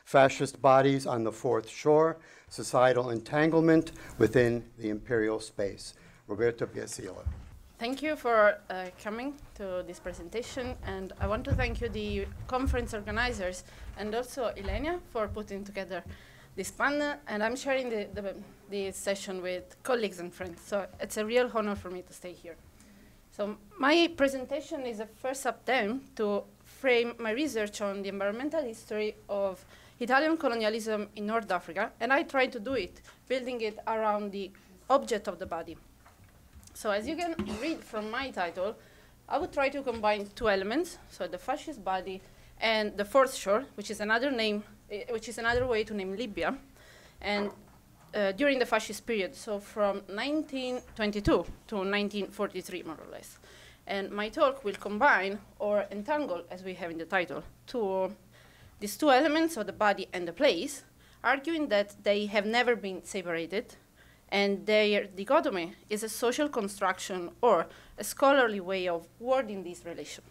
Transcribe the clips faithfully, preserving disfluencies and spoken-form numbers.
Fascist Bodies on the Fourth Shore, Societal Entanglement Within the Imperial Space. ROBERTA, BIASILLO. Thank you for uh, coming to this presentation, and I want to thank you, the conference organizers, and also ILENIA for putting together this panel, and I'm sharing the, the, the session with colleagues and friends, so it's a real honor for me to stay here. So my presentation is a first attempt to frame my research on the environmental history of Italian colonialism in North Africa, and I try to do it, building it around the object of the body. So as you can read from my title, I would try to combine two elements, so the fascist body and the fourth shore, which is another name, uh, which is another way to name Libya, and uh, during the fascist period, so from nineteen twenty-two to nineteen forty-three, more or less. And my talk will combine, or entangle, as we have in the title, two, these two elements of the body and the place, arguing that they have never been separated, and their dichotomy is a social construction or a scholarly way of wording this relation.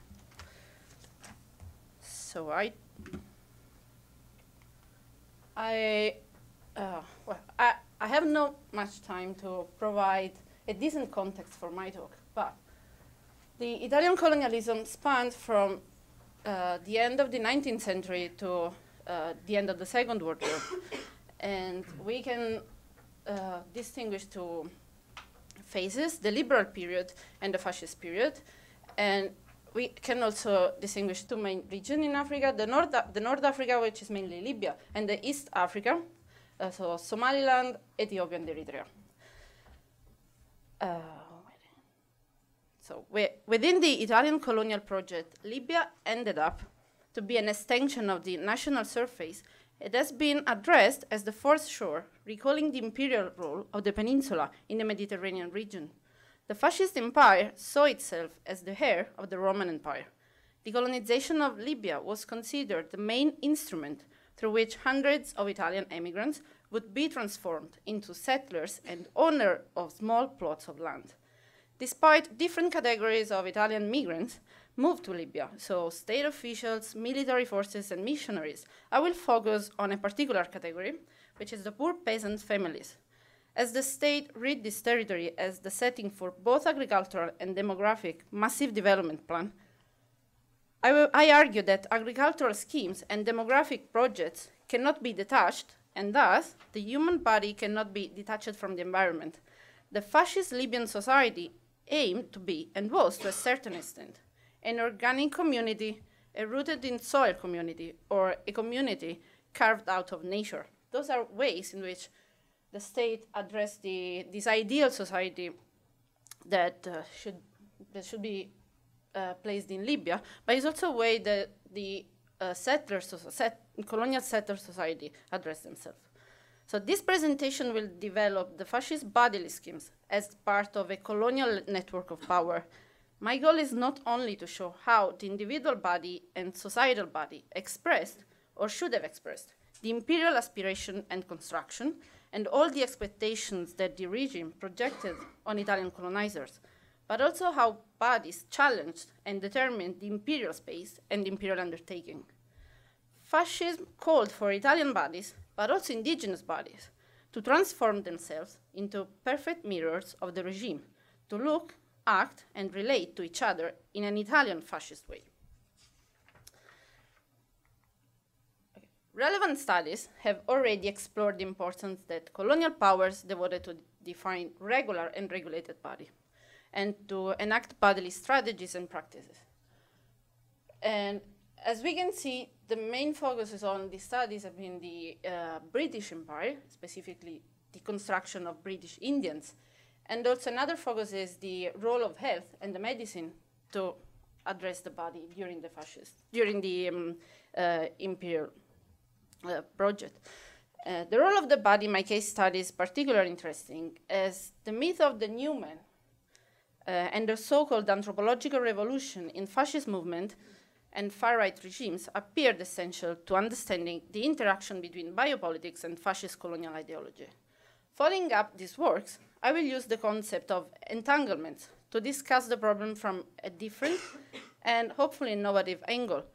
So I, I, uh, well, I, I have not much time to provide a decent context for my talk, but the Italian colonialism spans from uh, the end of the nineteenth century to uh, the end of the Second World War, and we can Uh, distinguish two phases, the liberal period and the fascist period. And we can also distinguish two main regions in Africa, the North, the North Africa, which is mainly Libya, and the East Africa, uh, so Somaliland, Ethiopia, and Eritrea. Uh, so we, within the Italian colonial project, Libya ended up to be an extension of the national surface. It has been addressed as the fourth shore, recalling the imperial role of the peninsula in the Mediterranean region. The fascist empire saw itself as the heir of the Roman Empire. The colonization of Libya was considered the main instrument through which hundreds of Italian emigrants would be transformed into settlers and owners of small plots of land. Despite different categories of Italian migrants moved to Libya, so state officials, military forces, and missionaries, I will focus on a particular category, which is the poor peasant families. As the state read this territory as the setting for both agricultural and demographic massive development plan, I, I argue that agricultural schemes and demographic projects cannot be detached, and thus the human body cannot be detached from the environment. The fascist Libyan society aimed to be, and was to a certain extent, an organic community, a rooted in soil community, or a community carved out of nature. Those are ways in which the state addressed the, this ideal society that uh, should, that should be uh, placed in Libya, but it's also a way that the uh, settlers, set, colonial settler society addressed themselves. So this presentation will develop the fascist bodily schemes as part of a colonial network of power. My goal is not only to show how the individual body and societal body expressed, or should have expressed, the imperial aspiration and construction, and all the expectations that the regime projected on Italian colonizers, but also how bodies challenged and determined the imperial space and the imperial undertaking. Fascism called for Italian bodies, but also indigenous bodies, to transform themselves into perfect mirrors of the regime, to look, act, and relate to each other in an Italian fascist way. Okay. Relevant studies have already explored the importance that colonial powers devoted to define regular and regulated body, and to enact bodily strategies and practices. And as we can see, the main focuses on these studies have been the uh, British Empire, specifically the construction of British Indians. And also another focus is the role of health and the medicine to address the body during the fascist, during the um, uh, imperial uh, project. Uh, the role of the body in my case study is particularly interesting, as the myth of the new man uh, and the so-called anthropological revolution in fascist movement and far-right regimes appeared essential to understanding the interaction between biopolitics and fascist colonial ideology. Following up these works, I will use the concept of entanglement to discuss the problem from a different and hopefully innovative angle,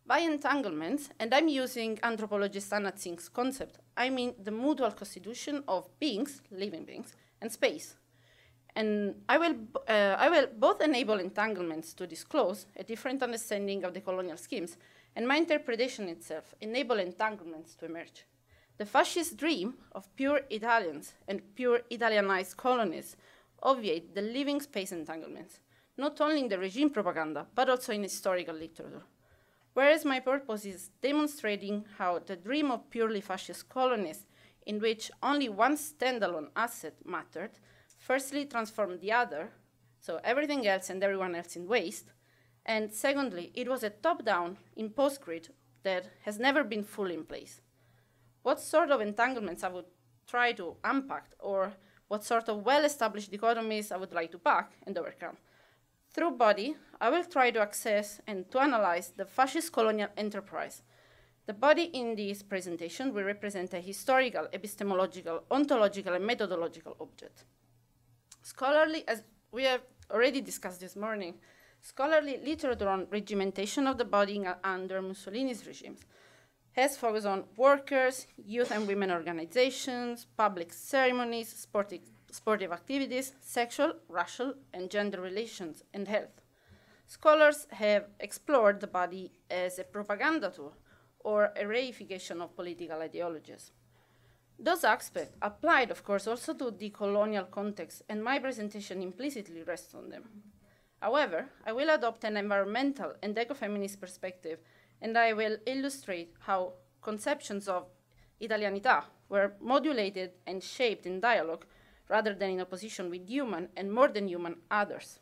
By entanglements, and I'm using anthropologist Anna Zink's concept, I mean the mutual constitution of beings, living beings, and space. And I will, uh, I will both enable entanglements to disclose a different understanding of the colonial schemes, and my interpretation itself enable entanglements to emerge. The fascist dream of pure Italians and pure Italianized colonies obviate the living space entanglements, not only in the regime propaganda, but also in historical literature. Whereas my purpose is demonstrating how the dream of purely fascist colonies, in which only one standalone asset mattered, firstly transformed the other, so everything else and everyone else in waste, and secondly, it was a top-down imposed grid that has never been fully in place. What sort of entanglements I would try to unpack, or what sort of well-established dichotomies I would like to pack and overcome. Through Body, I will try to access and to analyze the fascist colonial enterprise. The body in this presentation will represent a historical, epistemological, ontological, and methodological object. Scholarly, as we have already discussed this morning, scholarly literature on regimentation of the body under Mussolini's regimes has focused on workers, youth and women organizations, public ceremonies, sporting sportive activities, sexual, racial, and gender relations, and health. Scholars have explored the body as a propaganda tool or a reification of political ideologies. Those aspects applied, of course, also to the colonial context, and my presentation implicitly rests on them. However, I will adopt an environmental and ecofeminist perspective, and I will illustrate how conceptions of Italianità were modulated and shaped in dialogue rather than in opposition with human and more than human others.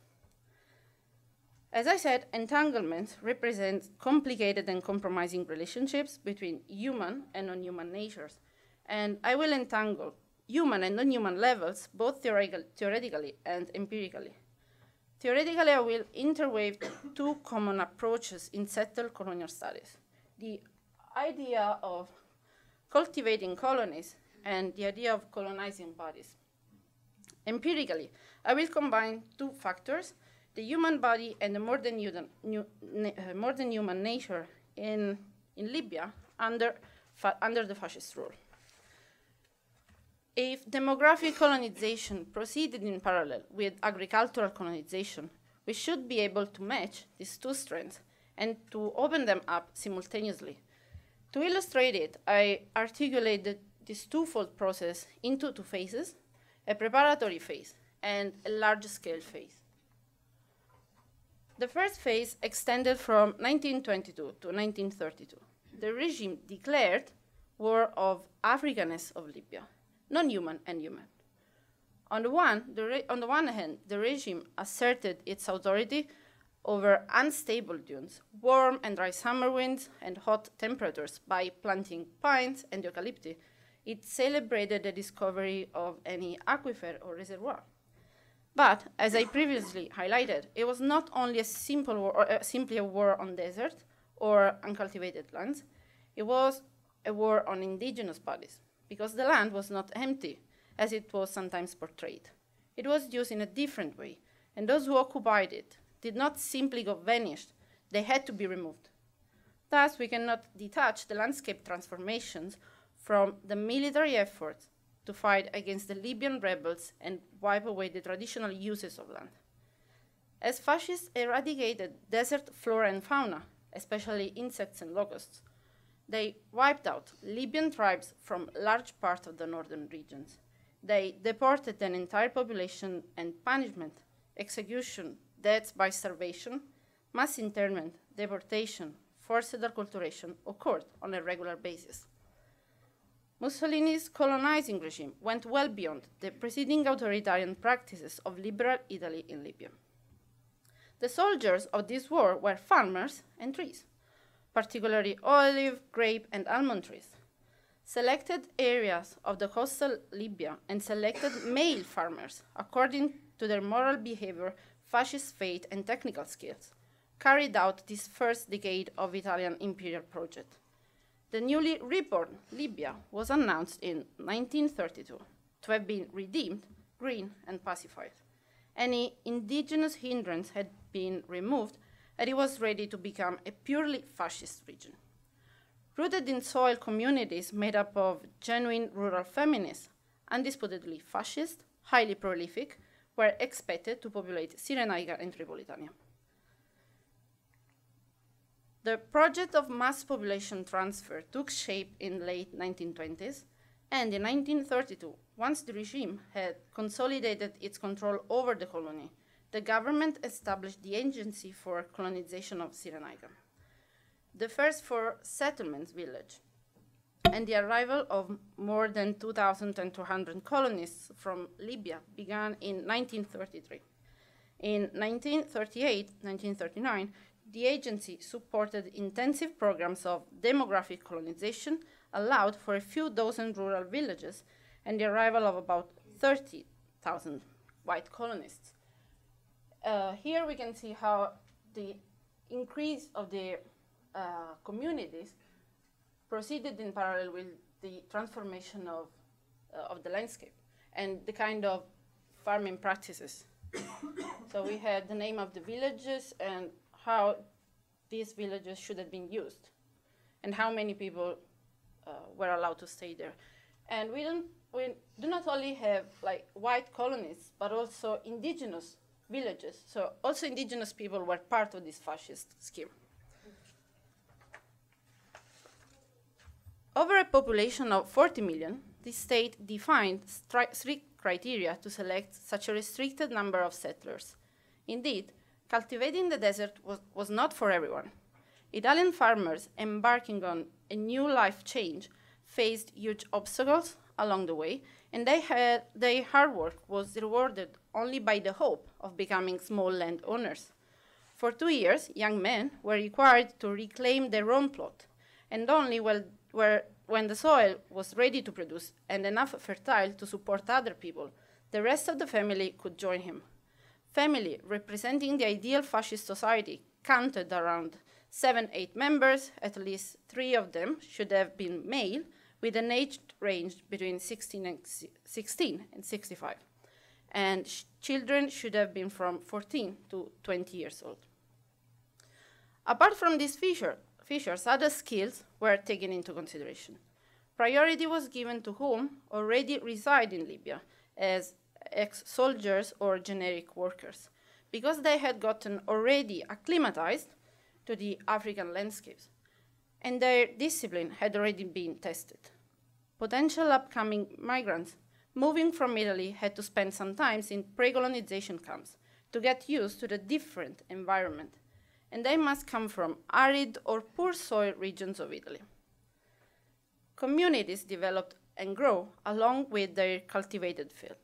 As I said, entanglements represent complicated and compromising relationships between human and non-human natures, and I will entangle human and non-human levels both theoretical, theoretically and empirically. Theoretically, I will interweave two common approaches in settled colonial studies: the idea of cultivating colonies and the idea of colonizing bodies. Empirically, I will combine two factors, the human body and the more than human, new, uh, more than human nature in, in Libya under, under the fascist rule. If demographic colonization proceeded in parallel with agricultural colonization, we should be able to match these two strands and to open them up simultaneously. To illustrate it, I articulated this twofold process into two phases: a preparatory phase and a large-scale phase. The first phase extended from nineteen twenty-two to nineteen thirty-two. The regime declared war of Africanness of Libya, non-human and human. On the, one, the on the one hand, the regime asserted its authority over unstable dunes, warm and dry summer winds, and hot temperatures by planting pines and eucalypti. It celebrated the discovery of any aquifer or reservoir. But, as I previously highlighted, it was not only a simple war, or, uh, simply a war on desert or uncultivated lands, it was a war on indigenous bodies, because the land was not empty, as it was sometimes portrayed. It was used in a different way, and those who occupied it did not simply go vanished, they had to be removed. Thus, we cannot detach the landscape transformations from the military efforts to fight against the Libyan rebels and wipe away the traditional uses of land. As fascists eradicated desert flora and fauna, especially insects and locusts, they wiped out Libyan tribes from large parts of the northern regions. They deported an entire population, and punishment, execution, deaths by starvation, mass internment, deportation, forced acculturation occurred on a regular basis. Mussolini's colonizing regime went well beyond the preceding authoritarian practices of liberal Italy in Libya. The soldiers of this war were farmers and trees, particularly olive, grape, and almond trees. Selected areas of the coastal Libya and selected male farmers, according to their moral behavior, fascist faith, and technical skills, carried out this first decade of Italian imperial project. The newly reborn Libya was announced in nineteen thirty-two to have been redeemed, green, and pacified. Any indigenous hindrance had been removed, and it was ready to become a purely fascist region. Rooted in soil communities made up of genuine rural feminists, undisputedly fascist, highly prolific, were expected to populate Cyrenaica and Tripolitania. The project of mass population transfer took shape in the late nineteen twenties, and in nineteen thirty-two, once the regime had consolidated its control over the colony, the government established the Agency for Colonization of Cyrenaica, the first for settlements village, and the arrival of more than two thousand two hundred colonists from Libya began in nineteen thirty-three. In nineteen thirty-eight nineteen thirty-nine, the agency supported intensive programs of demographic colonization, allowed for a few dozen rural villages, and the arrival of about thirty thousand white colonists. Uh, here we can see how the increase of the uh, communities proceeded in parallel with the transformation of, uh, of the landscape and the kind of farming practices. So we had the name of the villages and how these villages should have been used and how many people uh, were allowed to stay there. And we, don't, we do not only have like white colonists, but also indigenous villages. So also indigenous people were part of this fascist scheme. Over a population of forty million, the state defined strict criteria to select such a restricted number of settlers. Indeed, cultivating the desert was, was not for everyone. Italian farmers embarking on a new life change faced huge obstacles along the way, and they had, their hard work was rewarded only by the hope of becoming small landowners. For two years, young men were required to reclaim their own plot, and only well, where, when the soil was ready to produce and enough fertile to support other people, the rest of the family could join him. Family, representing the ideal fascist society, counted around seven, eight members. At least three of them should have been male, with an age range between sixteen and sixty-five. And sh children should have been from fourteen to twenty years old. Apart from these feature, features, other skills were taken into consideration. Priority was given to whom already reside in Libya as ex-soldiers or generic workers, because they had gotten already acclimatized to the African landscapes, and their discipline had already been tested. Potential upcoming migrants moving from Italy had to spend some time in pre-colonization camps to get used to the different environment, and they must come from arid or poor soil regions of Italy. Communities developed and grow along with their cultivated field.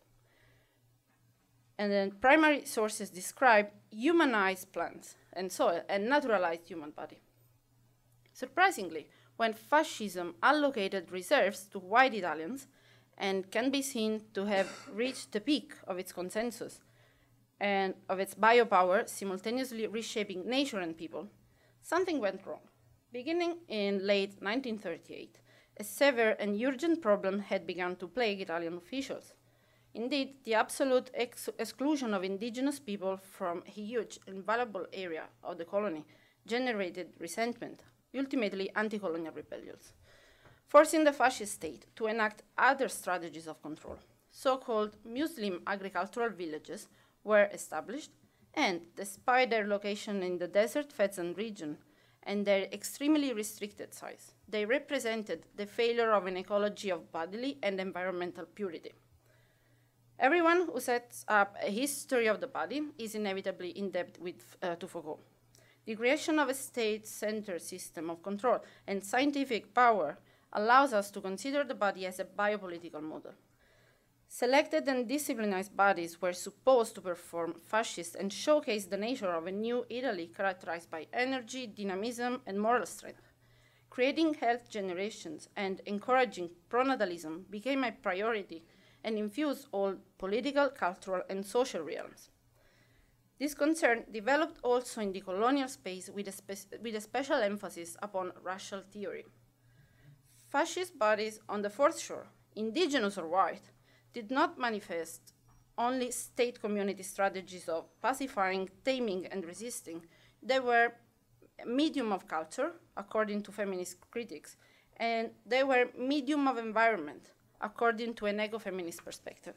And then primary sources describe humanized plants and soil and naturalized human body. Surprisingly, when fascism allocated reserves to white Italians and can be seen to have reached the peak of its consensus and of its biopower, simultaneously reshaping nature and people, something went wrong. Beginning in late nineteen thirty-eight, a severe and urgent problem had begun to plague Italian officials. Indeed, the absolute ex exclusion of indigenous people from a huge and valuable area of the colony generated resentment, ultimately anti-colonial rebellions, forcing the fascist state to enact other strategies of control. So-called Muslim agricultural villages were established, and despite their location in the desert Fezzan region and their extremely restricted size, they represented the failure of an ecology of bodily and environmental purity. Everyone who sets up a history of the body is inevitably indebted with, uh, to Foucault. The creation of a state-centered system of control and scientific power allows us to consider the body as a biopolitical model. Selected and disciplined bodies were supposed to perform fascist and showcase the nature of a new Italy characterized by energy, dynamism, and moral strength. Creating health generations and encouraging pronatalism became a priority and infused all political, cultural, and social realms. This concern developed also in the colonial space with a, with a special emphasis upon racial theory. Fascist bodies on the fourth shore, indigenous or white, did not manifest only state community strategies of pacifying, taming, and resisting they were a medium of culture, according to feminist critics, and they were medium of environment, according to an ecofeminist perspective.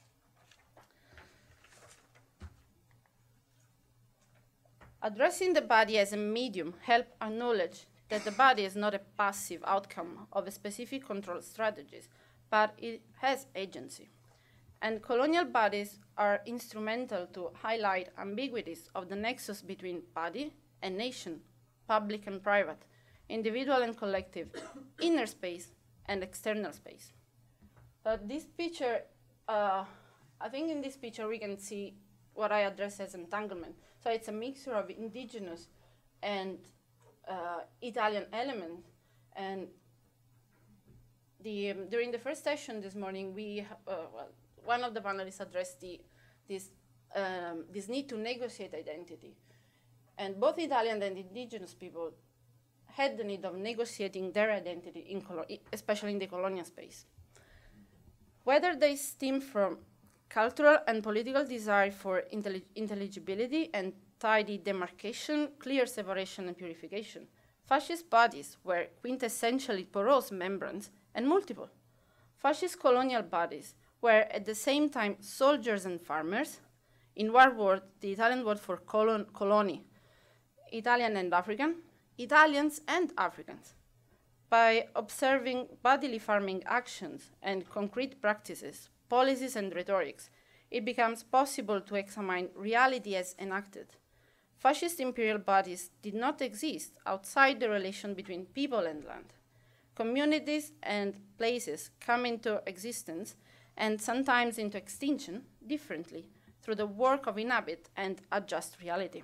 Addressing the body as a medium helps acknowledge that the body is not a passive outcome of a specific control strategies, but it has agency. And colonial bodies are instrumental to highlight ambiguities of the nexus between body and nation, public and private, individual and collective, inner space and external space. But this picture, uh, I think in this picture we can see what I address as entanglement. So it's a mixture of indigenous and uh, Italian element. And the, um, during the first session this morning, we, uh, well, one of the panelists addressed the, this, um, this need to negotiate identity. And both Italian and indigenous people had the need of negotiating their identity, in especially in the colonial space. Whether they stem from cultural and political desire for intellig intelligibility and tidy demarcation, clear separation and purification, fascist bodies were quintessentially porous membranes and multiple. Fascist colonial bodies were at the same time soldiers and farmers. In one word, the Italian word for colon, colony, Italian and African, Italians and Africans. By observing bodily farming actions and concrete practices, policies and rhetorics, it becomes possible to examine reality as enacted. Fascist imperial bodies did not exist outside the relation between people and land. Communities and places come into existence and sometimes into extinction differently through the work of inhabit and adjust reality.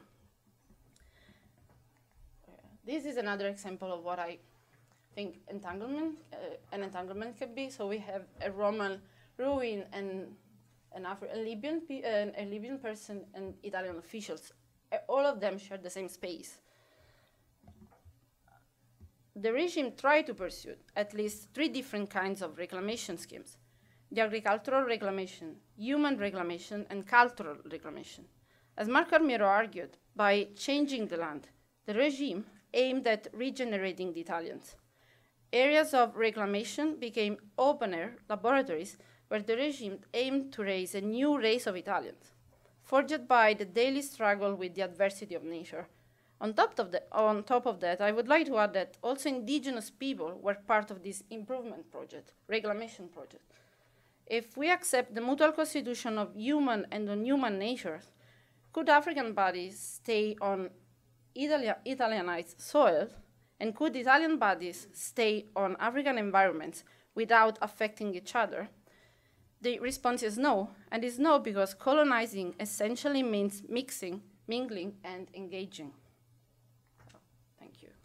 This is another example of what I think entanglement, uh, an entanglement could be. So we have a Roman ruin and an Afri a, Libyan pe uh, a Libyan person and Italian officials. Uh, all of them share the same space. The regime tried to pursue at least three different kinds of reclamation schemes: the agricultural reclamation, human reclamation, and cultural reclamation. As Mark Armiero argued, by changing the land, the regime aimed at regenerating the Italians. Areas of reclamation became open-air laboratories where the regime aimed to raise a new race of Italians, forged by the daily struggle with the adversity of nature. On top of, the, on top of that, I would like to add that also indigenous people were part of this improvement project, reclamation project. If we accept the mutual constitution of human and non-human natures, could African bodies stay on Italia Italianized soil, and could Italian bodies stay on African environments without affecting each other? The response is no, and is no because colonizing essentially means mixing, mingling, and engaging. So, thank you.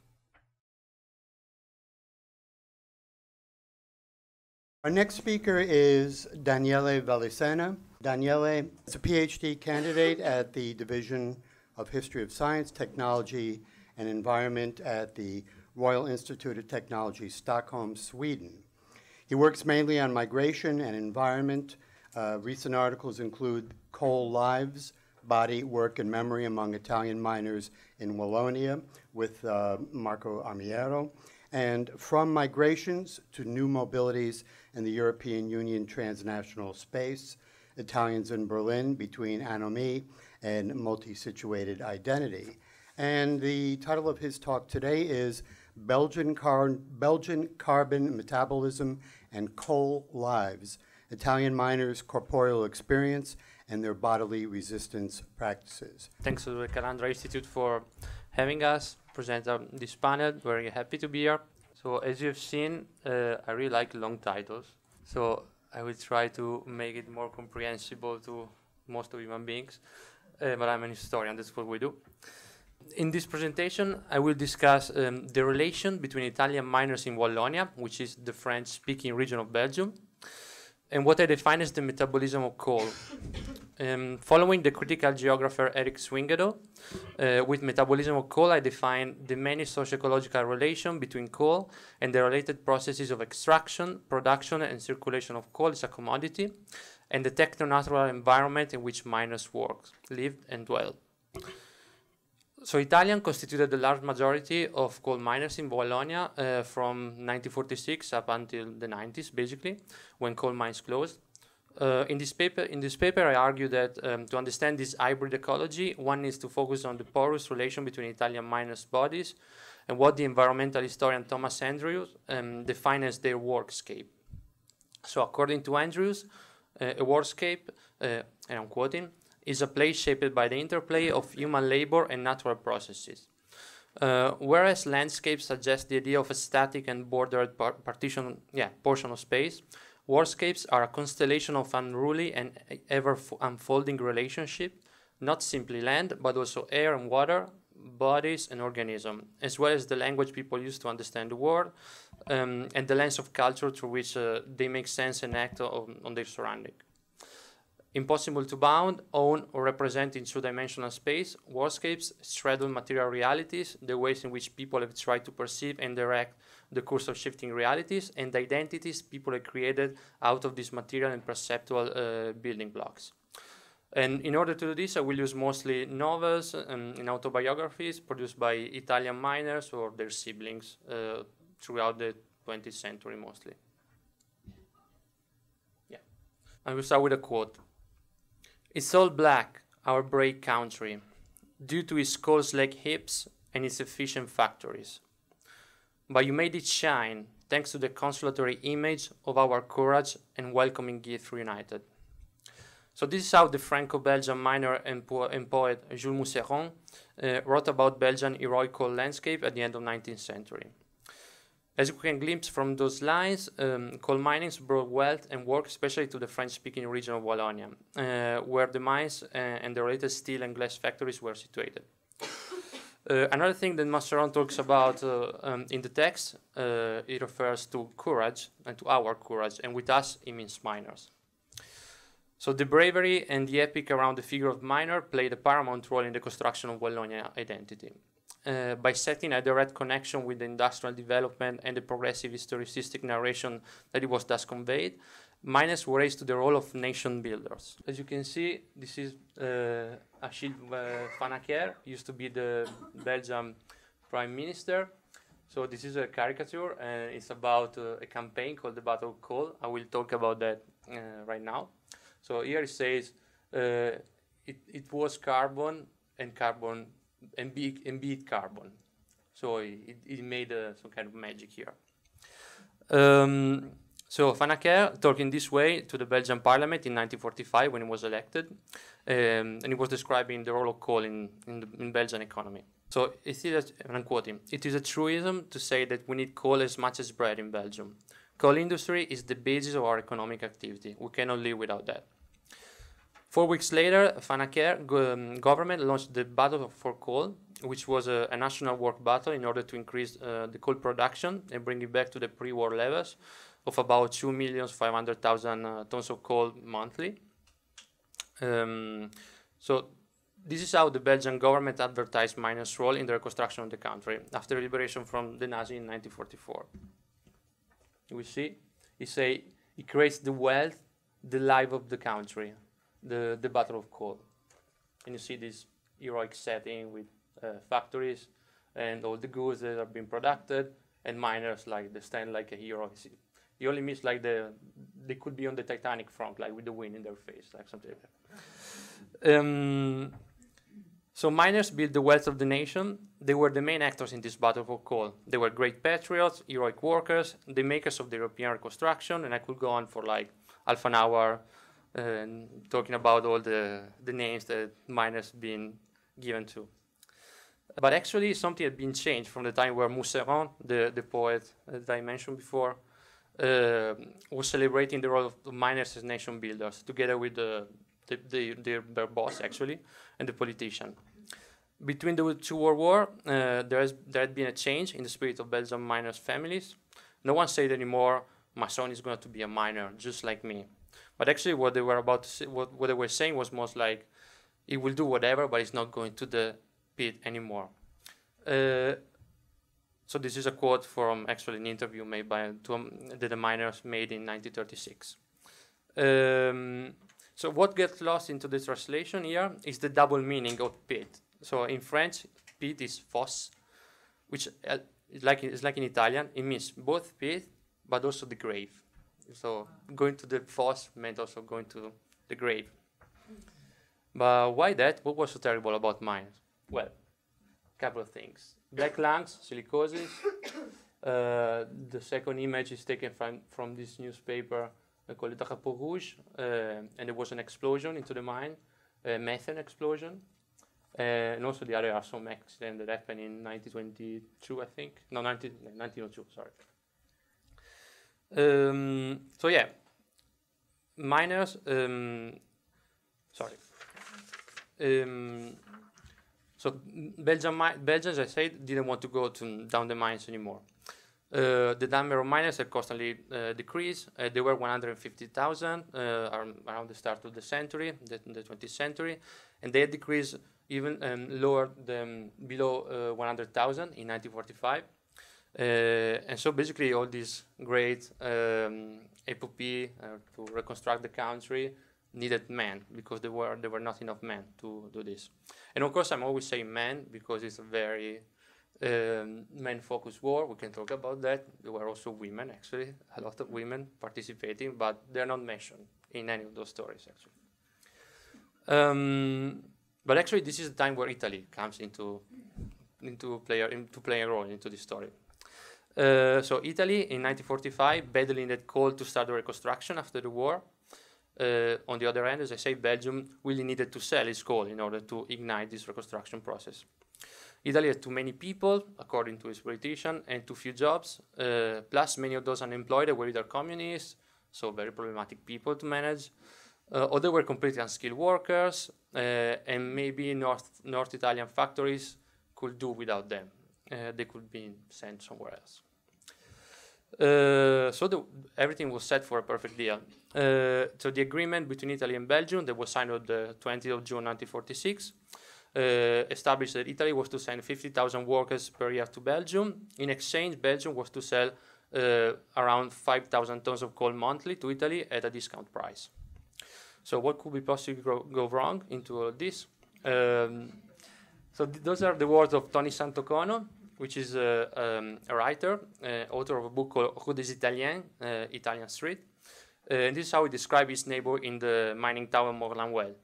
Our next speaker is Daniele VALISENA. Daniele is a PhD candidate at the Division of History of Science, Technology, and Environment at the Royal Institute of Technology, Stockholm, Sweden. He works mainly on migration and environment. Uh, recent articles include Coal Lives, Body, Work, and Memory Among Italian Miners in Wallonia with uh, Marco Armiero, and From Migrations to New Mobilities in the European Union Transnational Space, Italians in Berlin Between Anomie and Multi-Situated Identity. And the title of his talk today is Belgian, Car Belgian Carbon Metabolism and Coal Lives, Italian Miners' Corporeal Experience and Their Bodily Resistance Practices. Thanks to the Calandra Institute for having us present um, this panel. Very happy to be here. So as you've seen, uh, I really like long titles. So I will try to make it more comprehensible to most of human beings. Uh, but I'm an historian, that's what we do. In this presentation, I will discuss um, the relation between Italian miners in Wallonia, which is the French-speaking region of Belgium, and what I define as the metabolism of coal. Um, following the critical geographer Eric Swingedo, uh, with metabolism of coal, I define the many socio-ecological relations between coal and the related processes of extraction, production, and circulation of coal as a commodity, and the techno-natural environment in which miners work, live, and dwell. So Italian constituted the large majority of coal miners in Bologna uh, from nineteen forty-six up until the nineties, basically, when coal mines closed. Uh, in this paper, in this paper, I argue that um, to understand this hybrid ecology, one needs to focus on the porous relation between Italian miners' bodies and what the environmental historian Thomas Andrews um, defined as their workscape. So, according to Andrews, uh, a workscape, uh, and I'm quoting, is a place shaped by the interplay of human labor and natural processes. Uh, whereas landscape suggests the idea of a static and bordered par partition, yeah, portion of space, workscapes are a constellation of unruly and ever unfolding relationship, not simply land, but also air and water, bodies and organisms, as well as the language people use to understand the world, um, and the lens of culture through which uh, they make sense and act on, on their surrounding. Impossible to bound, own, or represent in two-dimensional space, wordscapes straddle material realities, the ways in which people have tried to perceive and direct the course of shifting realities, and identities people have created out of these material and perceptual uh, building blocks. And in order to do this, I will use mostly novels um, and autobiographies produced by Italian miners or their siblings uh, throughout the twentieth century, mostly. Yeah. I will start with a quote. "It's all black, our brave country, due to its coal-slag hips and its efficient factories. But you made it shine, thanks to the consolatory image of our courage and welcoming gift reunited." So this is how the Franco-Belgian miner and, po and poet Jules Mousseron uh, wrote about Belgian heroic coal landscape at the end of the nineteenth century. As you can glimpse from those lines, um, coal mining brought wealth and work, especially to the French-speaking region of Wallonia, uh, where the mines uh, and the related steel and glass factories were situated. Uh, another thing that Mousseron talks about uh, um, in the text, uh, it refers to courage and to our courage, and with us, it means miners. So the bravery and the epic around the figure of miner played a paramount role in the construction of Wallonia identity. Uh, by setting a direct connection with the industrial development and the progressive historicistic narration that it was thus conveyed, miners were raised to the role of nation builders. As you can see, this is uh, Achille uh, Van Acker, used to be the Belgian prime minister. So this is a caricature, and it's about uh, a campaign called the Battle of Coal. I will talk about that uh, right now. So here it says uh, it, it was carbon and carbon and beat, and beat carbon. So it, it made uh, some kind of magic here. Um, so Van Acker talked in this way to the Belgian parliament in nineteen forty-five when he was elected, um, and he was describing the role of coal in, in the in Belgian economy. So it is, and I'm quoting, "It is a truism to say that we need coal as much as bread in Belgium. Coal industry is the basis of our economic activity. We cannot live without that." Four weeks later, Van Acker go, um, government launched the Battle for Coal, which was a, a national work battle in order to increase uh, the coal production and bring it back to the pre-war levels of about two million five hundred thousand uh, tons of coal monthly. Um, so this is how the Belgian government advertised miners' role in the reconstruction of the country after liberation from the Nazi in nineteen forty-four. We see, it say it creates the wealth, the life of the country. The, the Battle of Coal. And you see this heroic setting with uh, factories and all the goods that are being produced, and miners like they stand like a hero. You only miss like the, they could be on the Titanic front, like with the wind in their face, like something like that. Um, so miners built the wealth of the nation. They were the main actors in this battle for coal. They were great patriots, heroic workers, the makers of the European reconstruction, and I could go on for like half an hour Uh, talking about all the, the names that miners been given to. But actually something had been changed from the time where Mousseron, the, the poet that I mentioned before, uh, was celebrating the role of the miners as nation builders, together with the, the, the, their, their boss actually, and the politician. Between the two world wars, uh, there, has, there had been a change in the spirit of Belgian miners' families. No one said anymore, "My son is going to be a miner, just like me." But actually what they were about to say, what, what they were saying was most like, he will do whatever, but he's not going to the pit anymore. Uh, so this is a quote from actually an interview made by to, um, that the miners made in nineteen thirty-six. Um, so what gets lost into the translation here is the double meaning of pit. So in French, pit is foss, which uh, is like is like in Italian. It means both pit, but also the grave. So going to the foss meant also going to the grave. But why that? What was so terrible about mines? Well, a couple of things. Black lungs, silicosis. uh, the second image is taken from, from this newspaper uh, called the Drapeau Rouge, uh, and there was an explosion into the mine, a methane explosion. Uh, and also the other are some accident that happened in nineteen twenty-two, I think. No, nineteen, nineteen oh two, sorry. Um, so yeah, miners, um, sorry. Um, so Belgian Belgians, I said, didn't want to go to down the mines anymore. Uh, the number of miners had constantly uh, decreased. Uh, they were one hundred fifty thousand uh, around the start of the century, the, the twentieth century, and they had decreased even um, lower than below uh, one hundred thousand in nineteen forty-five. Uh, and so basically all this great um, epopee uh, to reconstruct the country needed men, because there were there were not enough men to do this. And of course I'm always saying men because it's a very um, men-focused war. We can talk about that. There were also women, actually, a lot of women participating, but they're not mentioned in any of those stories, actually. Um, but actually this is the time where Italy comes into into player into play a role into this story. Uh, so Italy in nineteen forty-five badly needed coal to start the reconstruction after the war. Uh, on the other hand, as I say, Belgium really needed to sell its coal in order to ignite this reconstruction process. Italy had too many people, according to its politician, and too few jobs, uh, plus many of those unemployed were either communists, so very problematic people to manage, uh, or they were completely unskilled workers, uh, and maybe North, North Italian factories could do without them. Uh, they could be sent somewhere else. Uh, so the, everything was set for a perfect deal. Uh, so the agreement between Italy and Belgium that was signed on the twentieth of June nineteen forty-six uh, established that Italy was to send fifty thousand workers per year to Belgium. In exchange, Belgium was to sell uh, around five thousand tons of coal monthly to Italy at a discount price. So what could be possibly go, go wrong into all this? Um, so th those are the words of Tony Santocono, which is uh, um, a writer, uh, author of a book called Rue des Italiens, uh, Italian Street. Uh, and this is how he described his neighbor in the mining town Morlanwell.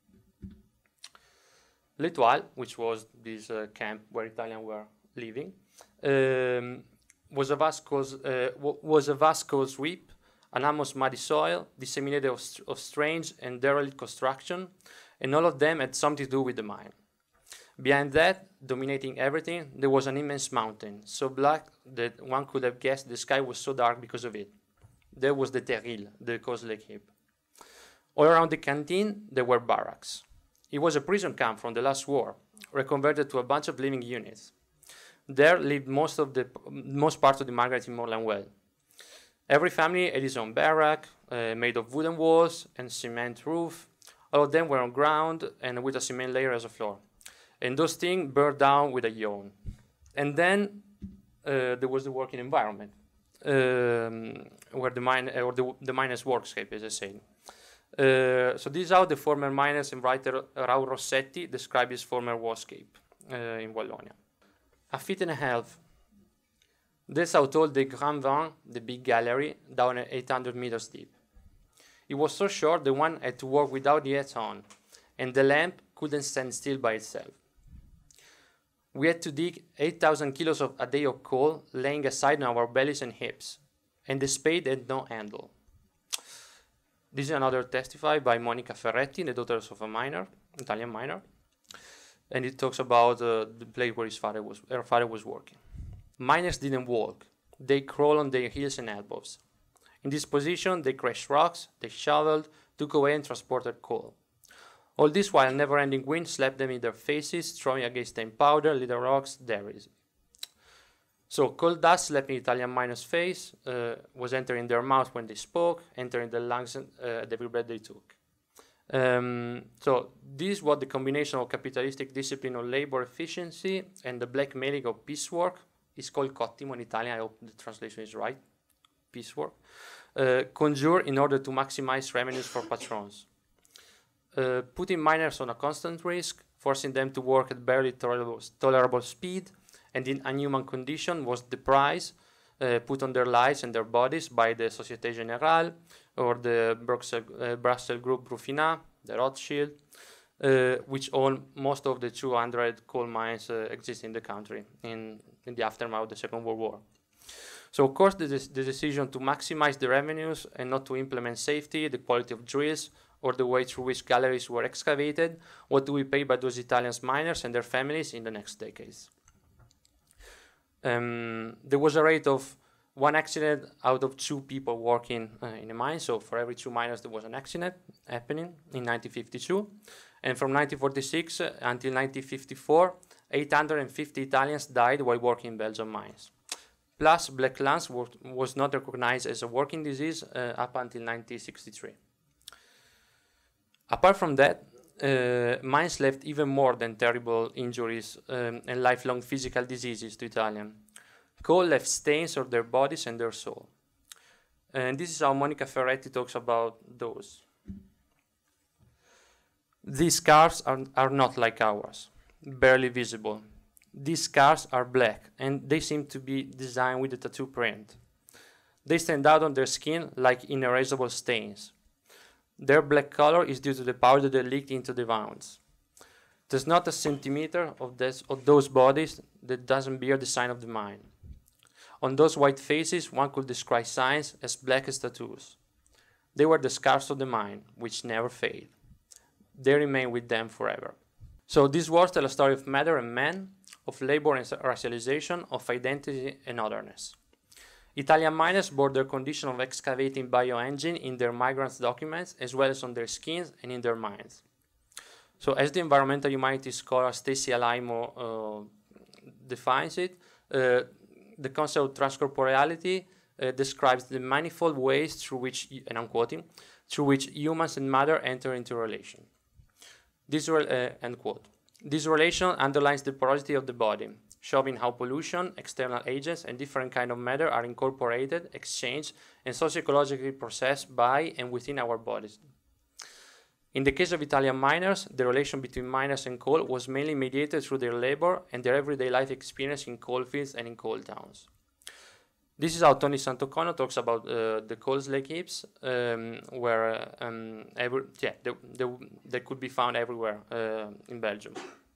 L'Étoile, which was this uh, camp where Italians were living, um, was a vast coal, uh, was a vast coal sweep, an almost muddy soil, disseminated of, st of strange and derelict construction, and all of them had something to do with the mine. Behind that, dominating everything, there was an immense mountain, so black that one could have guessed the sky was so dark because of it. There was the Terril, the Coast Lake Heap. All around the canteen, there were barracks. It was a prison camp from the last war, reconverted to a bunch of living units. There lived most of the most part of the migrants in Morlanwell. Every family had its own barrack, uh, made of wooden walls and cement roof. All of them were on ground and with a cement layer as a floor. And those things burned down with a yawn. And then uh, there was the working environment, um, where the mine or the, the miners' workscape, as I say. Uh, so this is how the former miners and writer Raul Rossetti described his former workscape uh, in Wallonia. A feet and a half. That's how tall the Grand Vin, the big gallery, down at eight hundred meters deep. It was so short that one had to work without the hats on, and the lamp couldn't stand still by itself. We had to dig eight thousand kilos of a day of coal, laying aside on our bellies and hips, and the spade had no handle. This is another testify by Monica Ferretti, the daughter of a miner, Italian miner, and it talks about uh, the place where his father was, her father was working. Miners didn't walk; they crawled on their heels and elbows. In this position, they crashed rocks, they shoveled, took away and transported coal. All this while never-ending wind slapped them in their faces, throwing against them powder, little rocks, debris. So coal dust slapped in Italian miners' face, uh, was entering their mouth when they spoke, entering their lungs uh, at every breath they took. Um, so this is what the combination of capitalistic discipline of labor efficiency and the blackmailing of piecework is called cottimo in Italian. I hope the translation is right. Piecework. Uh, conjure in order to maximize revenues for patrons. Uh, putting miners on a constant risk, forcing them to work at barely tolerable, tolerable speed, and in inhuman condition was the price uh, put on their lives and their bodies by the Société Générale or the Bruxelles, uh, Brussels Group Rufina, the Rothschild, uh, which own most of the two hundred coal mines uh, exist in the country in, in the aftermath of the Second World War. So, of course, the, the decision to maximize the revenues and not to implement safety, the quality of drills, or the way through which galleries were excavated, what do we pay by those Italian miners and their families in the next decades? Um, there was a rate of one accident out of two people working uh, in a mine. So for every two miners, there was an accident happening in nineteen fifty-two. And from nineteen forty-six uh, until nineteen fifty-four, eight hundred fifty Italians died while working in Belgian mines. Plus, black lung was not recognized as a working disease uh, up until nineteen sixty-three. Apart from that, uh, mines left even more than terrible injuries um, and lifelong physical diseases to Italians. Coal left stains on their bodies and their soul. And this is how Monica Ferretti talks about those. These scars are, are not like ours, barely visible. These scars are black, and they seem to be designed with a tattoo print. They stand out on their skin like inerasable stains. Their black color is due to the powder that leaked into the wounds. There's not a centimeter of, this, of those bodies that doesn't bear the sign of the mine. On those white faces, one could describe signs as black as tattoos. They were the scars of the mine, which never fade. They remain with them forever. So these words tell a story of matter and man, of labor and racialization, of identity and otherness. Italian miners bore their condition of excavating bioengine in their migrants' documents, as well as on their skins and in their minds. So as the environmental humanities scholar Stacy Alaimo uh, defines it, uh, the concept of transcorporeality uh, describes the manifold ways through which, and I'm quoting, through which humans and matter enter into relation. This, uh, end quote. This relation underlines the porosity of the body, showing how pollution, external agents, and different kinds of matter are incorporated, exchanged, and socioecologically processed by and within our bodies. In the case of Italian miners, the relation between miners and coal was mainly mediated through their labor and their everyday life experience in coal fields and in coal towns. This is how Tony Santocono talks about uh, the coal slag heaps, um, where uh, um, every, yeah, they, they, they could be found everywhere uh, in Belgium.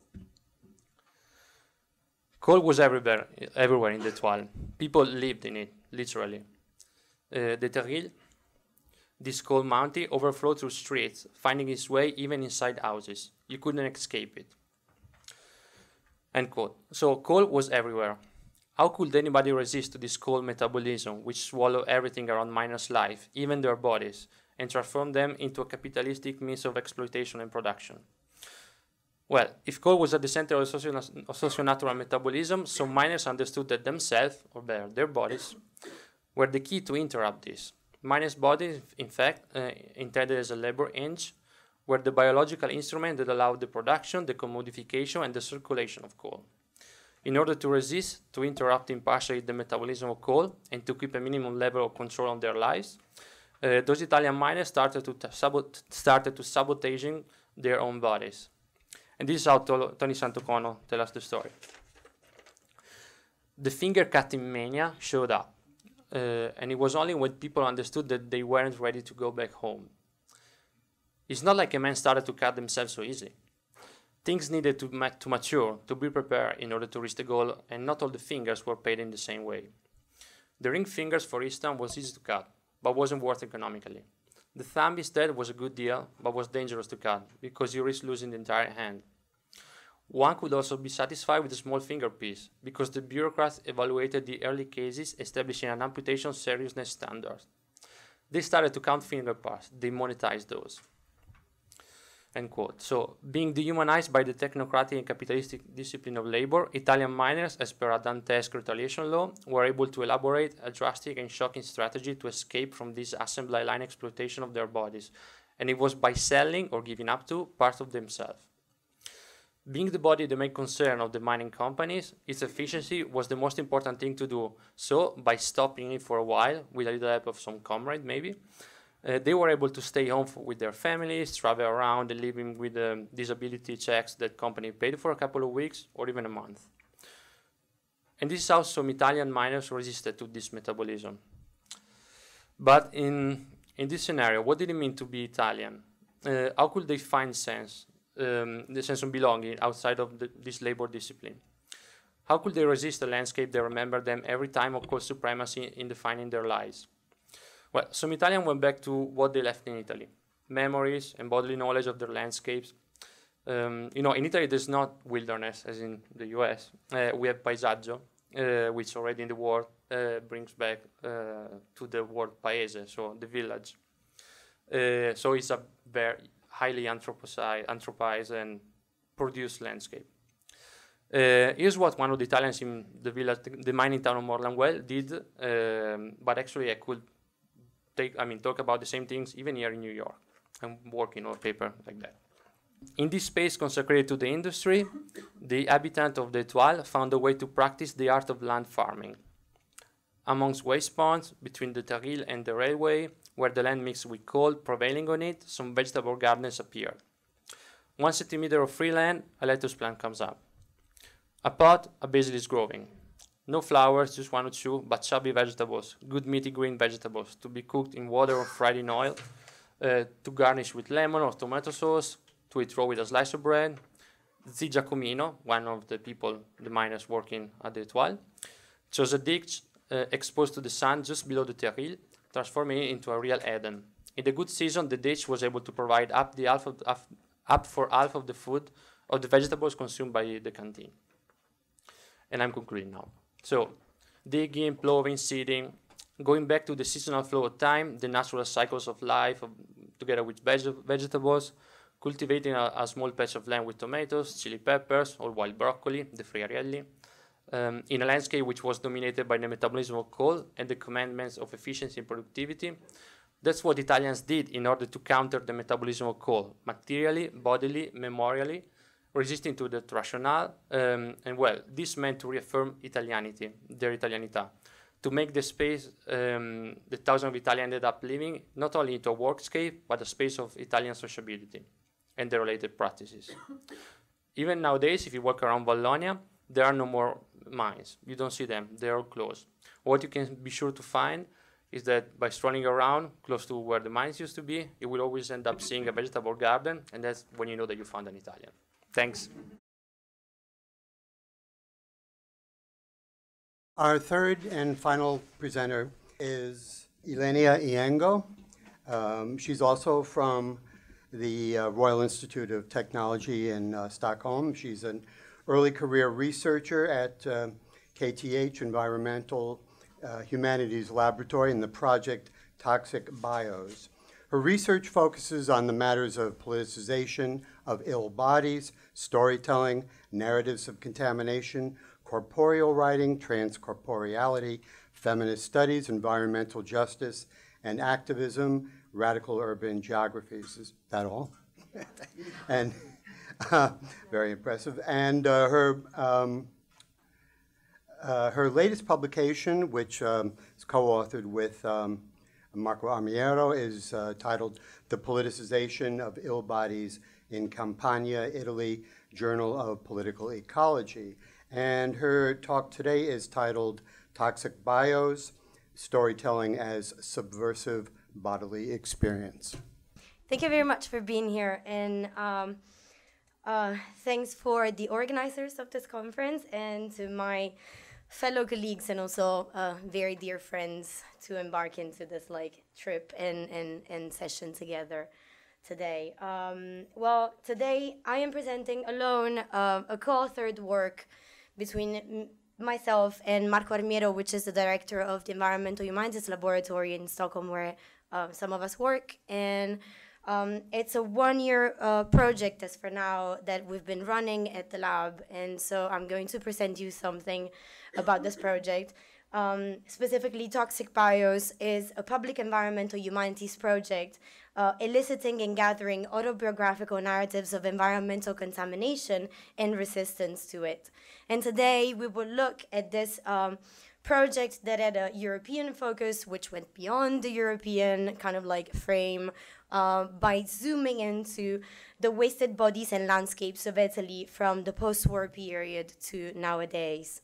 Coal was everywhere, everywhere in the Toile. People lived in it, literally. Uh, the Terril, this coal mountain, overflowed through streets, finding its way even inside houses. You couldn't escape it. End quote. So coal was everywhere. How could anybody resist to this coal metabolism, which swallowed everything around miners' life, even their bodies, and transformed them into a capitalistic means of exploitation and production? Well, if coal was at the center of socio-natural metabolism, some miners understood that themselves, or better, their bodies, were the key to interrupt this. Miners' bodies, in fact, uh, intended as a labor hinge, were the biological instrument that allowed the production, the commodification, and the circulation of coal. In order to resist, to interrupt impartially the metabolism of coal, and to keep a minimum level of control on their lives, uh, those Italian miners started to, sabot started to sabotaging their own bodies. And this is how Tony Santocono tells us the story. The finger-cutting mania showed up, uh, and it was only when people understood that they weren't ready to go back home. It's not like a man started to cut themselves so easy. Things needed to, ma to mature, to be prepared in order to reach the goal, and not all the fingers were paid in the same way. The ring fingers, for instance, was easy to cut, but wasn't worth economically. The thumb instead was a good deal, but was dangerous to cut, because you risk losing the entire hand. One could also be satisfied with a small finger piece, because the bureaucrats evaluated the early cases, establishing an amputation seriousness standard. They started to count finger parts, they monetized those. End quote. So, being dehumanized by the technocratic and capitalistic discipline of labor, Italian miners, as per a Dantesque retaliation law, were able to elaborate a drastic and shocking strategy to escape from this assembly line exploitation of their bodies, and it was by selling or giving up to part of themselves. Being the body the main concern of the mining companies, its efficiency was the most important thing to do. So, by stopping it for a while, with a little help of some comrade maybe, Uh, they were able to stay home f with their families, travel around, and living with um, disability checks that company paid for a couple of weeks or even a month. And this is how some Italian miners resisted to this metabolism. But in, in this scenario, what did it mean to be Italian? Uh, how could they find sense, um, the sense of belonging outside of the, this labor discipline? How could they resist a landscape that remembered them every time of course supremacy in defining their lives? Well, some Italians went back to what they left in Italy. Memories and bodily knowledge of their landscapes. Um, you know, in Italy there's not wilderness as in the U S. Uh, we have paesaggio, uh, which already in the word uh, brings back uh, to the word paese, so the village. Uh, so it's a very highly anthropized and produced landscape. Uh, here's what one of the Italians in the village, the mining town of Morlanguel, did, um, but actually I could take, I mean, talk about the same things even here in New York. I'm working on a paper like that. In this space consecrated to the industry, the inhabitants of the Étoile found a way to practice the art of land farming. Amongst waste ponds, between the Terril and the railway, where the land mixed with coal prevailing on it, some vegetable gardens appeared. One centimeter of free land, a lettuce plant comes up. A pot, a basil is growing. No flowers, just one or two, but chubby vegetables, good meaty green vegetables, to be cooked in water or fried in oil, uh, to garnish with lemon or tomato sauce, to eat raw with a slice of bread. Zi Giacomino, one of the people, the miners working at the Étoile, chose a ditch uh, exposed to the sun just below the Terril, transforming it into a real Eden. In the good season, the ditch was able to provide up, the half of the, half, up for half of the food of the vegetables consumed by the canteen. And I'm concluding now. So, digging, plowing, seeding, going back to the seasonal flow of time, the natural cycles of life, of, together with veg vegetables, cultivating a, a small patch of land with tomatoes, chili peppers, or wild broccoli, the friarielli, um, in a landscape which was dominated by the metabolism of coal and the commandments of efficiency and productivity. That's what Italians did in order to counter the metabolism of coal, materially, bodily, memorially, resisting to the rationale, um, and well, this meant to reaffirm Italianity, their Italianità, to make the space um, the thousands of Italians ended up living not only into a workscape, but a space of Italian sociability and the related practices. Even nowadays, if you walk around Bologna, there are no more mines. You don't see them, they're all closed. What you can be sure to find is that by strolling around close to where the mines used to be, you will always end up seeing a vegetable garden, and that's when you know that you found an Italian. Thanks. Our third and final presenter is ILENIA IENGO. Um, she's also from the uh, Royal Institute of Technology in uh, Stockholm. She's an early career researcher at uh, K T H Environmental uh, Humanities Laboratory in the project Toxic Bios. Her research focuses on the matters of politicization of ill bodies, storytelling, narratives of contamination, corporeal writing, transcorporeality, feminist studies, environmental justice, and activism, radical urban geographies. Is that all? And uh, very impressive. And uh, her um, uh, her latest publication, which um, is co-authored with um, Marco Armiero, is uh, titled The Politicization of Ill Bodies in Campania, Italy, Journal of Political Ecology. And her talk today is titled Toxic Bios, Storytelling as Subversive Bodily Experience. Thank you very much for being here, and um, uh, thanks for the organizers of this conference and to my fellow colleagues and also uh, very dear friends to embark into this like trip and, and, and session together today. Um, well, today I am presenting alone uh, a co-authored work between m myself and Marco Armiero, which is the director of the Environmental Humanities Laboratory in Stockholm, where uh, some of us work. And um, it's a one-year uh, project as for now that we've been running at the lab. And so I'm going to present you something about this project. Um, specifically, Toxic Bios is a public environmental humanities project uh, eliciting and gathering autobiographical narratives of environmental contamination and resistance to it. And today we will look at this um, project that had a European focus, which went beyond the European kind of like frame uh, by zooming into the wasted bodies and landscapes of Italy from the post-war period to nowadays.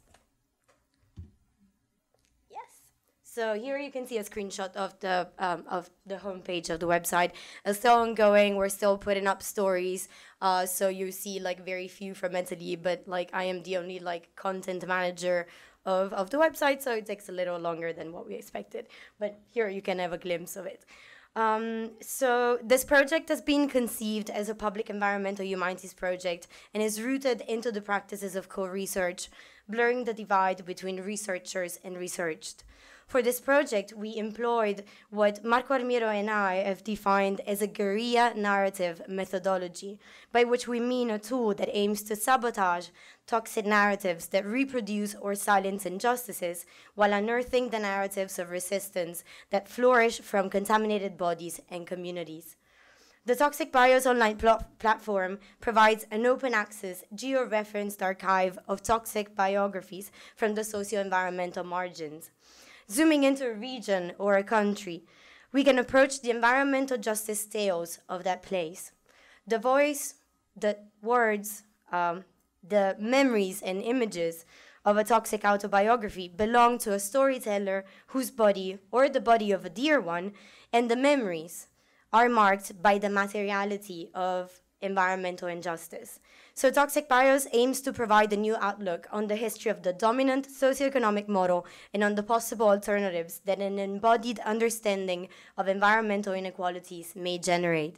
So here you can see a screenshot of the um, of the homepage of the website. It's still ongoing. We're still putting up stories. Uh, so you see like very few from Italy, but like I am the only like content manager of, of the website, so it takes a little longer than what we expected. But here you can have a glimpse of it. Um, so this project has been conceived as a public environmental humanities project and is rooted into the practices of co-research, blurring the divide between researchers and researched. For this project, we employed what Marco Armiero and I have defined as a guerrilla narrative methodology, by which we mean a tool that aims to sabotage toxic narratives that reproduce or silence injustices, while unearthing the narratives of resistance that flourish from contaminated bodies and communities. The Toxic Bios online pl- platform provides an open access, geo-referenced archive of toxic biographies from the socio-environmental margins. Zooming into a region or a country, we can approach the environmental justice tales of that place. The voice, the words, um, the memories and images of a toxic autobiography belong to a storyteller whose body, or the body of a dear one, and the memories are marked by the materiality of environmental injustice. So Toxic Bios aims to provide a new outlook on the history of the dominant socioeconomic model and on the possible alternatives that an embodied understanding of environmental inequalities may generate.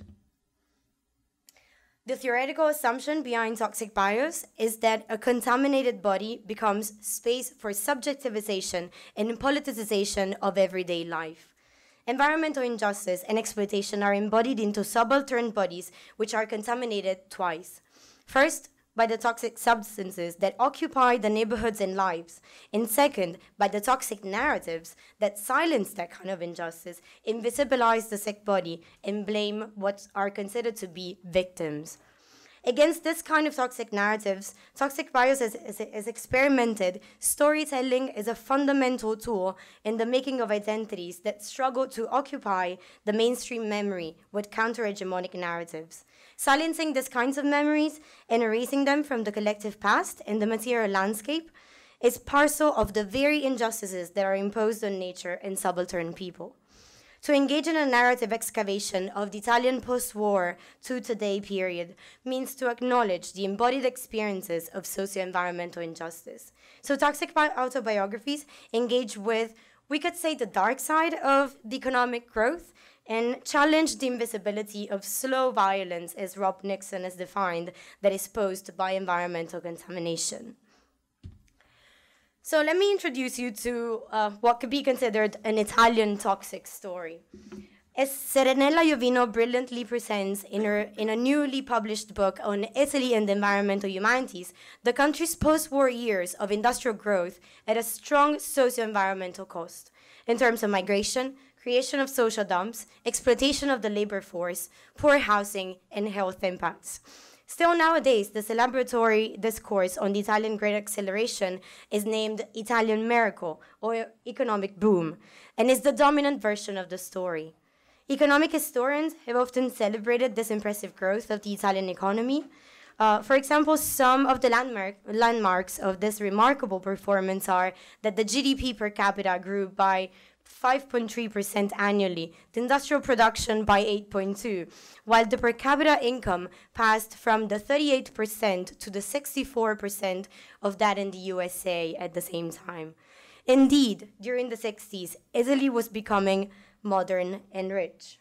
The theoretical assumption behind Toxic Bios is that a contaminated body becomes space for subjectivization and politicization of everyday life. Environmental injustice and exploitation are embodied into subaltern bodies which are contaminated twice. First, by the toxic substances that occupy the neighborhoods and lives, and second, by the toxic narratives that silence that kind of injustice, invisibilize the sick body, and blame what are considered to be victims. Against this kind of toxic narratives, Toxic Bios has, has, has experimented storytelling as a fundamental tool in the making of identities that struggle to occupy the mainstream memory with counter-hegemonic narratives. Silencing these kinds of memories and erasing them from the collective past and the material landscape is parcel of the very injustices that are imposed on nature and subaltern people. To engage in a narrative excavation of the Italian post-war to today period means to acknowledge the embodied experiences of socio-environmental injustice. So toxic autobiographies engage with, we could say, the dark side of the economic growth and challenge the invisibility of slow violence, as Rob Nixon has defined, that is posed by environmental contamination. So let me introduce you to uh, what could be considered an Italian toxic story. As Serenella Iovino brilliantly presents in, her, in a newly published book on Italy and environmental humanities, the country's post-war years of industrial growth at a strong socio-environmental cost in terms of migration, creation of social dumps, exploitation of the labor force, poor housing, and health impacts. Still nowadays, the celebratory discourse on the Italian Great Acceleration is named Italian Miracle, or economic boom, and is the dominant version of the story. Economic historians have often celebrated this impressive growth of the Italian economy. Uh, for example, some of the landmark, landmarks of this remarkable performance are that the G D P per capita grew by five point three percent annually, the industrial production by eight point two, while the per capita income passed from the thirty-eight percent to the sixty-four percent of that in the U S A at the same time. Indeed, during the sixties, Italy was becoming modern and rich.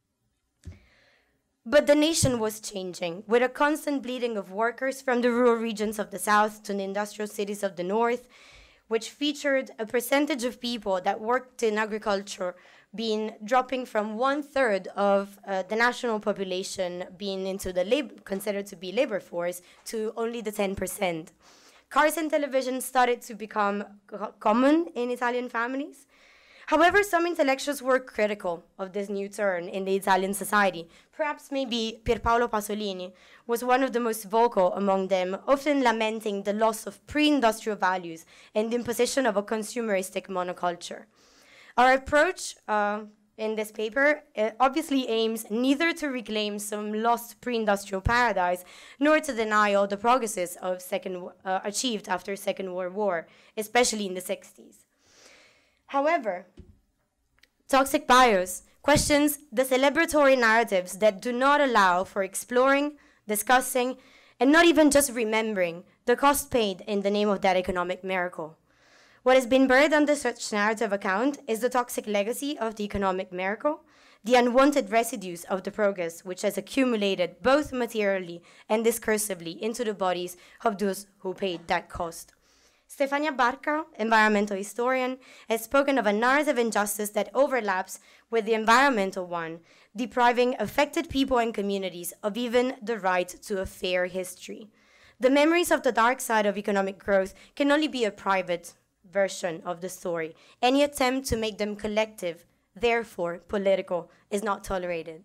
But the nation was changing, with a constant bleeding of workers from the rural regions of the south to the industrial cities of the north, which featured a percentage of people that worked in agriculture being dropping from one third of uh, the national population being into the lab- considered to be labor force to only the ten percent. Carson television started to become co- common in Italian families. However, some intellectuals were critical of this new turn in the Italian society. Perhaps maybe Pierpaolo Pasolini was one of the most vocal among them, often lamenting the loss of pre-industrial values and the imposition of a consumeristic monoculture. Our approach uh, in this paper uh, obviously aims neither to reclaim some lost pre-industrial paradise, nor to deny all the progresses of second, uh, achieved after Second World War, especially in the sixties. However, Toxic Bios questions the celebratory narratives that do not allow for exploring, discussing, and not even just remembering the cost paid in the name of that economic miracle. What has been buried under such narrative account is the toxic legacy of the economic miracle, the unwanted residues of the progress which has accumulated both materially and discursively into the bodies of those who paid that cost. Stefania Barca, environmental historian, has spoken of a narrative injustice that overlaps with the environmental one, depriving affected people and communities of even the right to a fair history. The memories of the dark side of economic growth can only be a private version of the story. Any attempt to make them collective, therefore political, is not tolerated.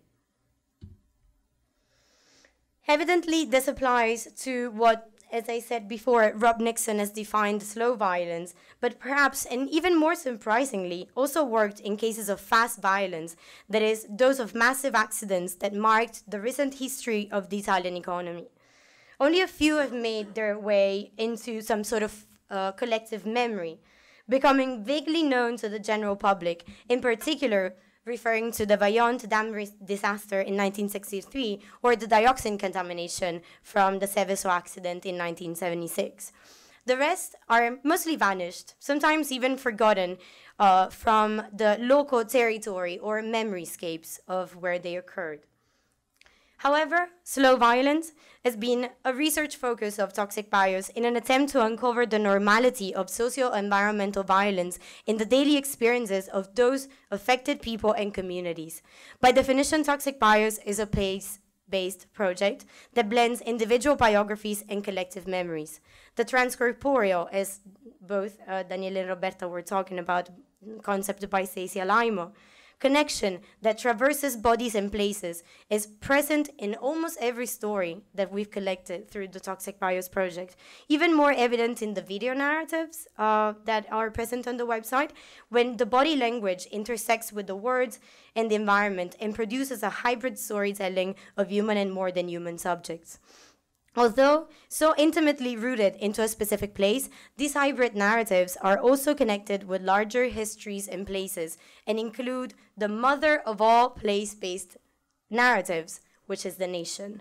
Evidently, this applies to what, as I said before, Rob Nixon has defined slow violence, but perhaps, and even more surprisingly, also worked in cases of fast violence, that is, those of massive accidents that marked the recent history of the Italian economy. Only a few have made their way into some sort of uh, collective memory, becoming vaguely known to the general public, in particular referring to the Vaillant dam disaster in nineteen sixty-three or the dioxin contamination from the Seveso accident in nineteen seventy-six. The rest are mostly vanished, sometimes even forgotten uh, from the local territory or memoryscapes of where they occurred. However, slow violence has been a research focus of Toxic Bios in an attempt to uncover the normality of socio-environmental violence in the daily experiences of those affected people and communities. By definition, Toxic Bios is a place-based project that blends individual biographies and collective memories. The transcorporeal, as both uh, Daniele and Roberta were talking about, concept by Stacey Alaimo, connection that traverses bodies and places is present in almost every story that we've collected through the Toxic Bios project. Even more evident in the video narratives uh, that are present on the website, when the body language intersects with the words and the environment and produces a hybrid storytelling of human and more than human subjects. Although so intimately rooted into a specific place, these hybrid narratives are also connected with larger histories and places and include the mother of all place-based narratives, which is the nation.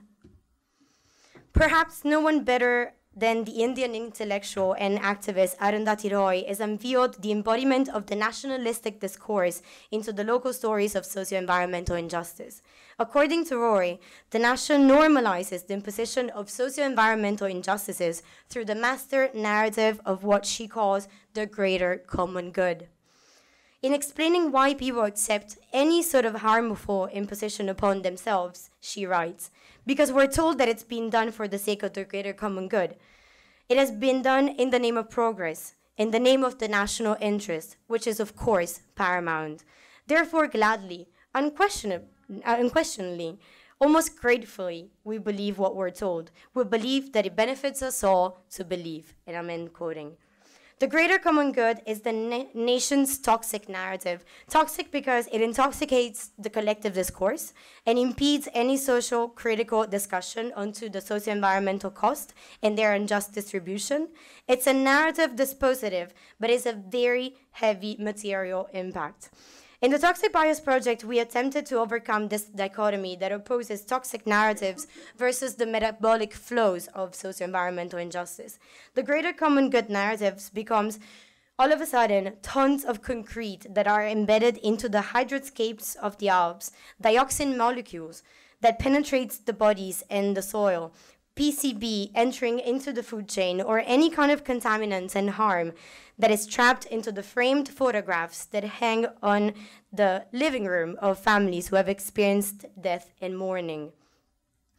Perhaps no one better than the Indian intellectual and activist Arundhati Roy has unveiled the embodiment of the nationalistic discourse into the local stories of socio-environmental injustice. According to Roy, the nation normalizes the imposition of socio-environmental injustices through the master narrative of what she calls the greater common good. In explaining why people accept any sort of harmful imposition upon themselves, she writes, because we're told that it's been done for the sake of the greater common good. It has been done in the name of progress, in the name of the national interest, which is, of course, paramount. Therefore, gladly, unquestionably, unquestionably, almost gratefully, we believe what we're told. We believe that it benefits us all to believe, and I'm end quoting. The greater common good is the na nation's toxic narrative. Toxic because it intoxicates the collective discourse and impedes any social critical discussion onto the socio-environmental cost and their unjust distribution. It's a narrative dispositive, but it's a very heavy material impact. In the Toxic Bios project, we attempted to overcome this dichotomy that opposes toxic narratives versus the metabolic flows of socio-environmental injustice. The greater common good narratives becomes, all of a sudden, tons of concrete that are embedded into the hydroscapes of the Alps, dioxin molecules that penetrates the bodies and the soil, P C B entering into the food chain, or any kind of contaminants and harm that is trapped into the framed photographs that hang on the living room of families who have experienced death and mourning.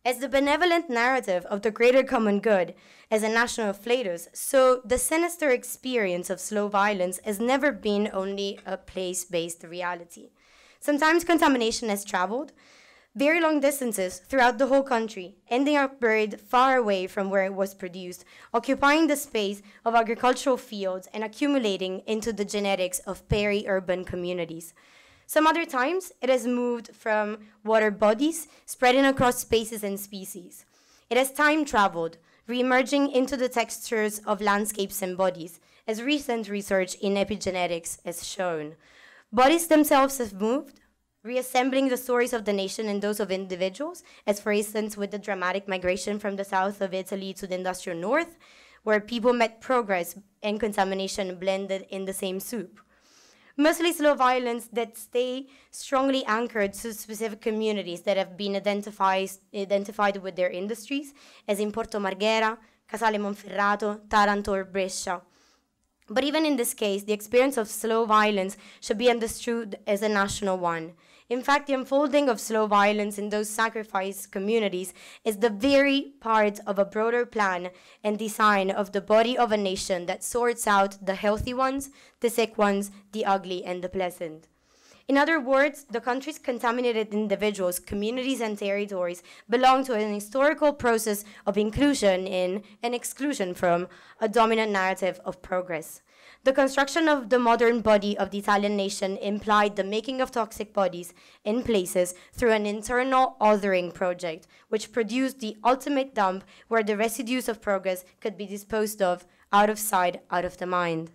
As the benevolent narrative of the greater common good as a national flatus, so the sinister experience of slow violence has never been only a place-based reality. Sometimes contamination has traveled very long distances throughout the whole country, ending up buried far away from where it was produced, occupying the space of agricultural fields and accumulating into the genetics of peri-urban communities. Some other times, it has moved from water bodies, spreading across spaces and species. It has time traveled, re-emerging into the textures of landscapes and bodies, as recent research in epigenetics has shown. Bodies themselves have moved, reassembling the stories of the nation and those of individuals, as for instance with the dramatic migration from the south of Italy to the industrial north, where people met progress and contamination blended in the same soup. Mostly slow violence that stay strongly anchored to specific communities that have been identified, identified with their industries, as in Porto Marghera, Casale Monferrato, Taranto, or Brescia. But even in this case, the experience of slow violence should be understood as a national one. In fact, the unfolding of slow violence in those sacrificed communities is the very part of a broader plan and design of the body of a nation that sorts out the healthy ones, the sick ones, the ugly, and the pleasant. In other words, the country's contaminated individuals, communities, and territories belong to an historical process of inclusion in and exclusion from a dominant narrative of progress. The construction of the modern body of the Italian nation implied the making of toxic bodies in places through an internal othering project, which produced the ultimate dump where the residues of progress could be disposed of out of sight, out of the mind.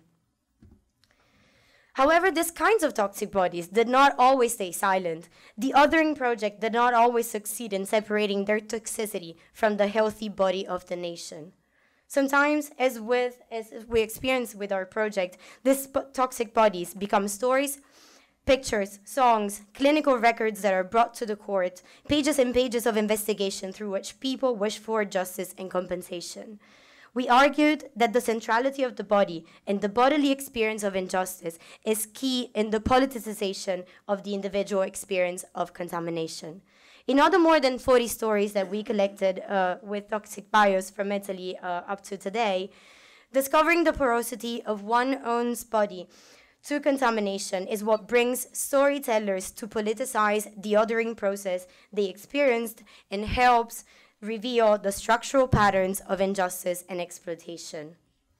However, these kinds of toxic bodies did not always stay silent. The othering project did not always succeed in separating their toxicity from the healthy body of the nation. Sometimes, as, with, as we experience with our project, these toxic bodies become stories, pictures, songs, clinical records that are brought to the court, pages and pages of investigation through which people wish for justice and compensation. We argued that the centrality of the body and the bodily experience of injustice is key in the politicization of the individual experience of contamination. In all the more than forty stories that we collected uh, with toxic bios from Italy uh, up to today, discovering the porosity of one's own body to contamination is what brings storytellers to politicize the othering process they experienced and helps reveal the structural patterns of injustice and exploitation.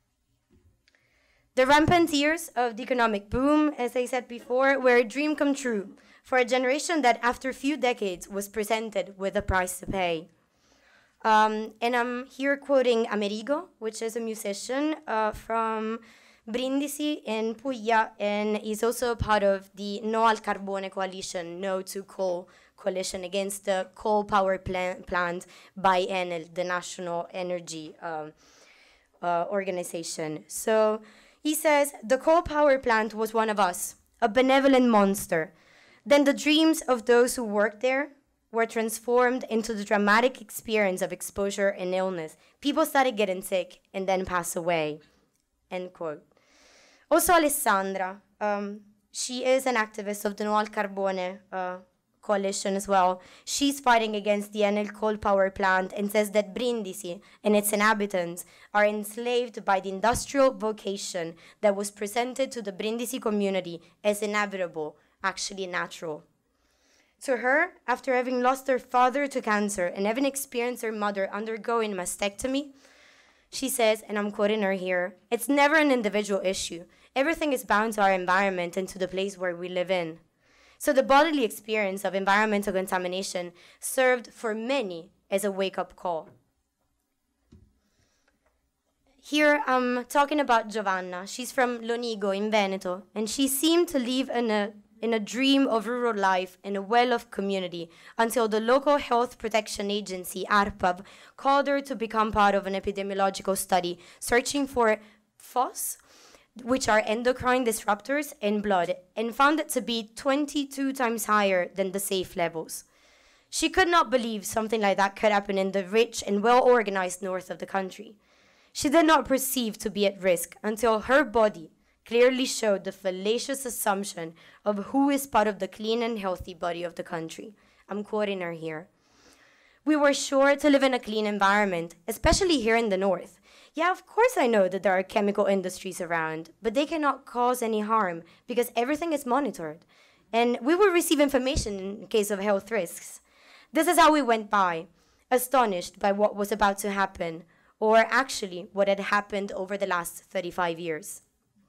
The rampant years of the economic boom, as I said before, were a dream come true for a generation that after a few decades was presented with a price to pay. Um, and I'm here quoting Amerigo, which is a musician uh, from Brindisi in Puglia, and is also part of the No al Carbone coalition, No to Coal coalition against the coal power plant, plant by Enel, the national energy um, uh, organization. So he says, the coal power plant was one of us, a benevolent monster. Then the dreams of those who worked there were transformed into the dramatic experience of exposure and illness. People started getting sick and then passed away, end quote. Also Alessandra, um, she is an activist of the No al Carbone uh, coalition as well. She's fighting against the Enel coal power plant and says that Brindisi and its inhabitants are enslaved by the industrial vocation that was presented to the Brindisi community as inevitable, actually natural. To her, after having lost her father to cancer and having experienced her mother undergoing mastectomy, she says, and I'm quoting her here, it's never an individual issue. Everything is bound to our environment and to the place where we live in. So the bodily experience of environmental contamination served for many as a wake-up call. Here I'm talking about Giovanna. She's from Lonigo in Veneto, and she seemed to live in a in a dream of rural life and a well of community until the local health protection agency, ARPAV, called her to become part of an epidemiological study searching for F O S, which are endocrine disruptors in blood, and found it to be twenty-two times higher than the safe levels. She could not believe something like that could happen in the rich and well-organized north of the country. She did not perceive to be at risk until her body clearly showed the fallacious assumption of who is part of the clean and healthy body of the country. I'm quoting her here. We were sure to live in a clean environment, especially here in the north. Yeah, of course I know that there are chemical industries around, but they cannot cause any harm because everything is monitored. And we will receive information in case of health risks. This is how we went by, astonished by what was about to happen, or actually what had happened over the last thirty-five years.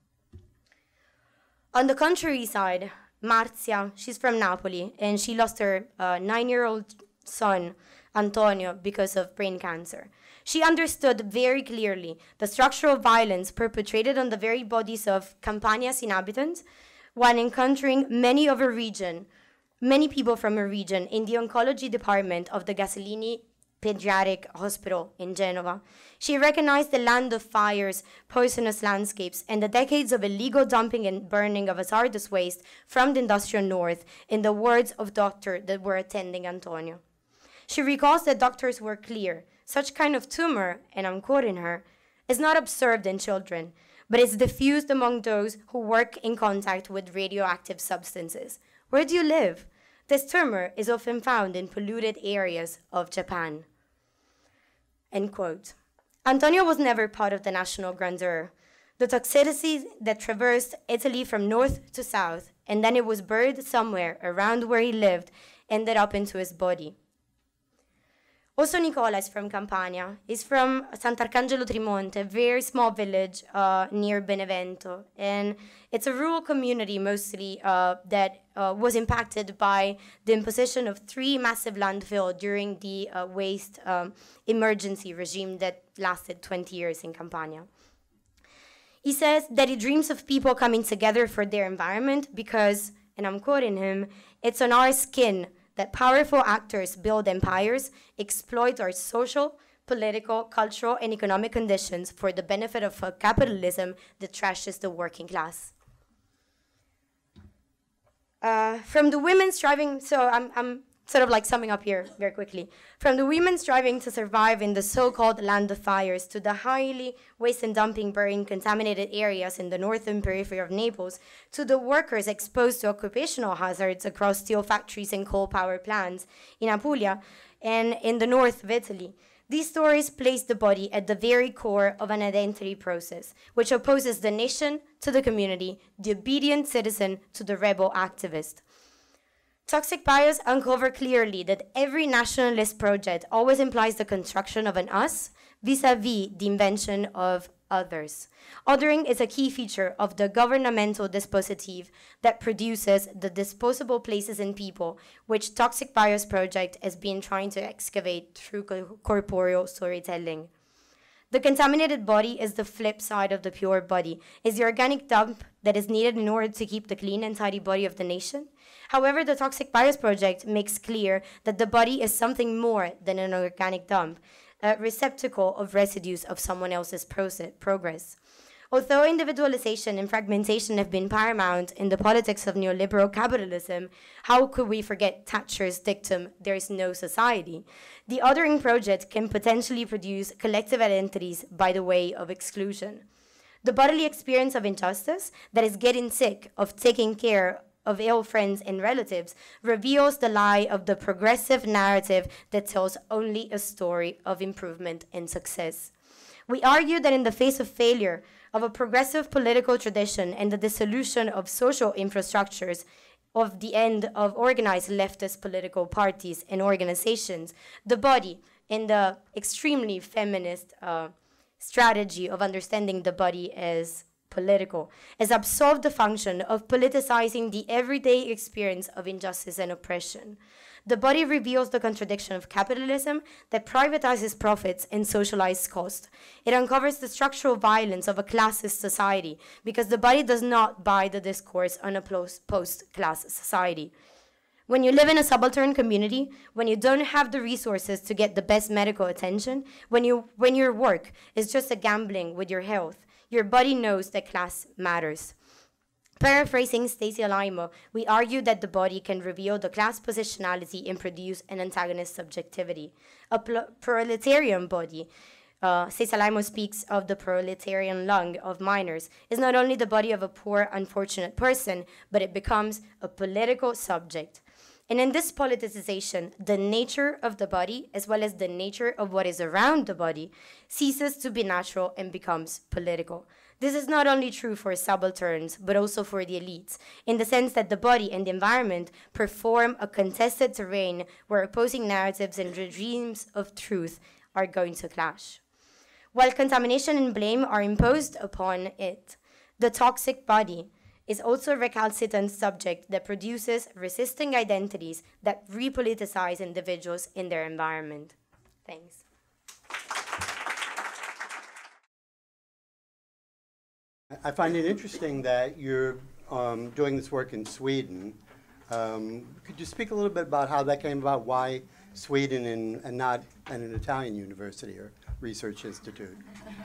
On the contrary side, Marzia, she's from Napoli, and she lost her uh, nine-year-old son, Antonio, because of brain cancer. She understood very clearly the structural violence perpetrated on the very bodies of Campania's inhabitants when encountering many of her region, many people from her region in the oncology department of the Gasolini Pediatric Hospital in Genova. She recognized the land of fires, poisonous landscapes, and the decades of illegal dumping and burning of hazardous waste from the industrial north, in the words of doctors that were attending Antonio. She recalls that doctors were clear. Such kind of tumor, and I'm quoting her, is not observed in children, but is diffused among those who work in contact with radioactive substances. Where do you live? This tumor is often found in polluted areas of Japan. End quote. Antonio was never part of the national grandeur. The toxicity that traversed Italy from north to south, and then it was buried somewhere around where he lived, ended up into his body. Also, Nicola is from Campania. He's from Sant'Arcangelo Trimonte, a very small village uh, near Benevento. And it's a rural community mostly uh, that uh, was impacted by the imposition of three massive landfills during the uh, waste um, emergency regime that lasted twenty years in Campania. He says that he dreams of people coming together for their environment because, and I'm quoting him, it's on our skin that powerful actors build empires, exploit our social, political, cultural, and economic conditions for the benefit of a capitalism that trashes the working class. Uh, from the women striving, so I'm, I'm sort of like summing up here very quickly. From the women striving to survive in the so-called land of fires to the highly waste and dumping burning contaminated areas in the northern periphery of Naples, to the workers exposed to occupational hazards across steel factories and coal power plants in Apulia and in the north of Italy. These stories place the body at the very core of an identity process, which opposes the nation to the community, the obedient citizen to the rebel activist. Toxic bias uncover clearly that every nationalist project always implies the construction of an us vis-a-vis the invention of others. Othering is a key feature of the governmental dispositive that produces the disposable places in people, which Toxic Bias Project has been trying to excavate through co corporeal storytelling. The contaminated body is the flip side of the pure body, is the organic dump that is needed in order to keep the clean and tidy body of the nation. However, the Toxic Bias Project makes clear that the body is something more than an organic dump, a receptacle of residues of someone else's progress. Although individualization and fragmentation have been paramount in the politics of neoliberal capitalism, how could we forget Thatcher's dictum, there is no society? The othering project can potentially produce collective identities by the way of exclusion. The bodily experience of injustice, that is getting sick of taking care of ill friends and relatives, reveals the lie of the progressive narrative that tells only a story of improvement and success. We argue that in the face of failure of a progressive political tradition and the dissolution of social infrastructures, of the end of organized leftist political parties and organizations, the body, in the extremely feminist uh, strategy of understanding the body as political, has absolved the function of politicizing the everyday experience of injustice and oppression. The body reveals the contradiction of capitalism that privatizes profits and socializes cost. It uncovers the structural violence of a classist society because the body does not buy the discourse on a post-class society. When you live in a subaltern community, when you don't have the resources to get the best medical attention, when, you, when your work is just a gambling with your health, your body knows that class matters. Paraphrasing Stacey Alaimo, we argue that the body can reveal the class positionality and produce an antagonist subjectivity. A proletarian body, uh, Stacey Alaimo speaks of the proletarian lung of miners, is not only the body of a poor, unfortunate person, but it becomes a political subject. And in this politicization, the nature of the body, as well as the nature of what is around the body, ceases to be natural and becomes political. This is not only true for subalterns, but also for the elites, in the sense that the body and the environment perform a contested terrain where opposing narratives and regimes of truth are going to clash. While contamination and blame are imposed upon it, the toxic body is also a recalcitrant subject that produces resisting identities that repoliticize individuals in their environment. Thanks. I find it interesting that you're um, doing this work in Sweden. Um, could you speak a little bit about how that came about? Why Sweden and, and not at an Italian university or research institute?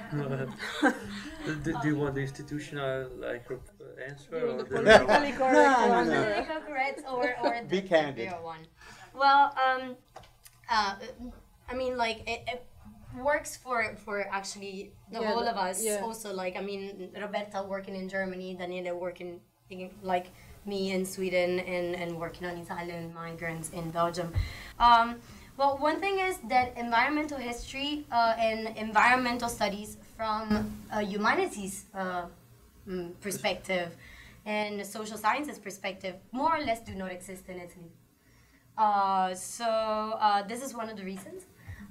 do, do you want the institutional like answer? Or the politically correct no, one? no. Political correct or, or Be the candid. real one? Well, um, uh, I mean, like, it, it works for, for actually the Yeah, whole of us. yeah. Also, like, I mean, Roberta working in Germany, Daniele working, like, me in Sweden, and, and working on Italian migrants in Belgium. Um, well, one thing is that environmental history uh, and environmental studies from a humanities uh, mm, perspective and a social sciences perspective more or less do not exist in Italy. Uh, so uh, this is one of the reasons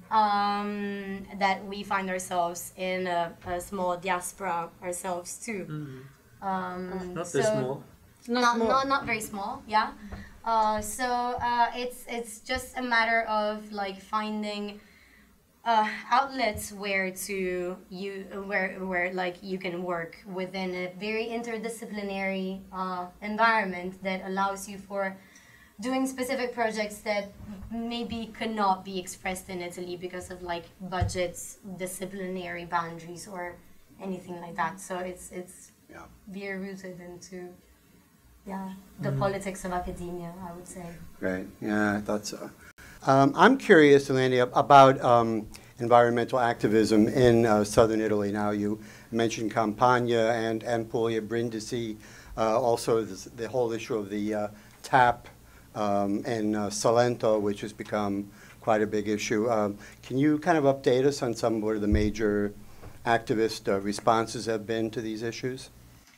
um, that we find ourselves in a, a small diaspora ourselves too. Mm-hmm. um, Not so that small. Not, not, not very small, yeah. Uh, so uh, it's it's just a matter of like finding uh, outlets where to you where where like you can work within a very interdisciplinary uh, environment that allows you for doing specific projects that maybe could not be expressed in Italy because of like budgets, disciplinary boundaries, or anything like that. So it's it's Yeah. very rooted into. Yeah, the Mm-hmm. politics of academia, I would say. Right, yeah, I thought so. Um, I'm curious, ILENIA, about um, environmental activism in uh, southern Italy. Now, you mentioned Campania and, and Puglia, Brindisi, uh, also this, the whole issue of the uh, tap um, in uh, Salento, which has become quite a big issue. Um, can you kind of update us on some of what the major activist uh, responses have been to these issues?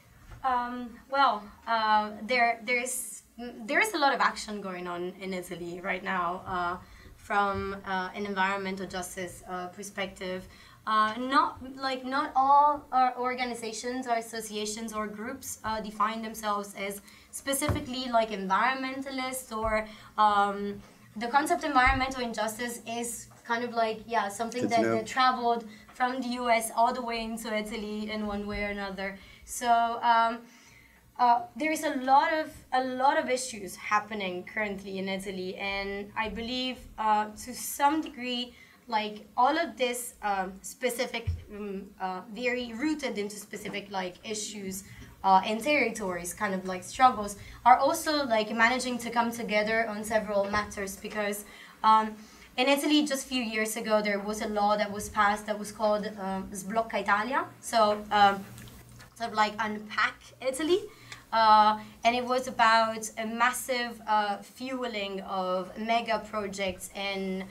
Um, well, uh, there there's there's a lot of action going on in Italy right now uh, from uh, an environmental justice uh, perspective. Uh, not like not all our organizations or associations or groups uh, define themselves as specifically like environmentalists, or um, the concept environmental injustice is kind of like yeah something Good to that, know. that traveled from the U S all the way into Italy in one way or another. So um, uh, there is a lot of a lot of issues happening currently in Italy, and I believe uh, to some degree, like all of this um, specific, um, uh, very rooted into specific like issues uh, and territories, kind of like struggles, are also like managing to come together on several matters because. Um, In Italy, just a few years ago, there was a law that was passed that was called um, Sblocca Italia. So, um, sort of like unpack Italy. Uh, and it was about a massive uh, fueling of mega projects and,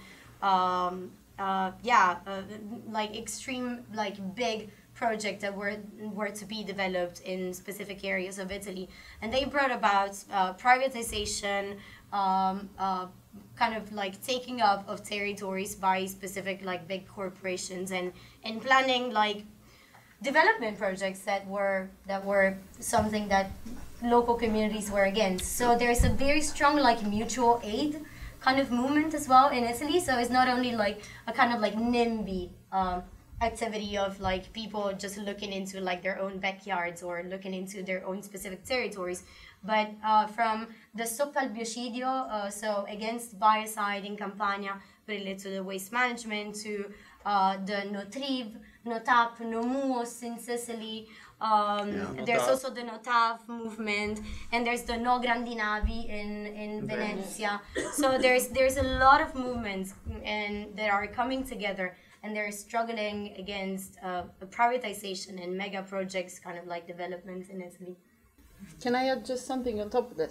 um, uh, yeah, uh, like extreme, like big projects that were, were to be developed in specific areas of Italy. And they brought about uh, privatization, um, uh, kind of like taking up of territories by specific like big corporations and, and planning like development projects that were that were something that local communities were against. So there's a very strong like mutual aid kind of movement as well in Italy. So it's not only like a kind of like NIMBY um, activity of like people just looking into like their own backyards or looking into their own specific territories, but uh, from the Stop al Biocidio, uh, so against biocide in Campania, related to the waste management, to uh, the No Triv, No Tap, No Muos in Sicily. Um, Yeah. there's Notav. also the Notav movement, and there's the No Grandi Navi in, in Venezia. So there's there's a lot of movements and that are coming together, and they're struggling against uh, privatization and mega projects, kind of like developments in Italy. Can I add just something on top of that?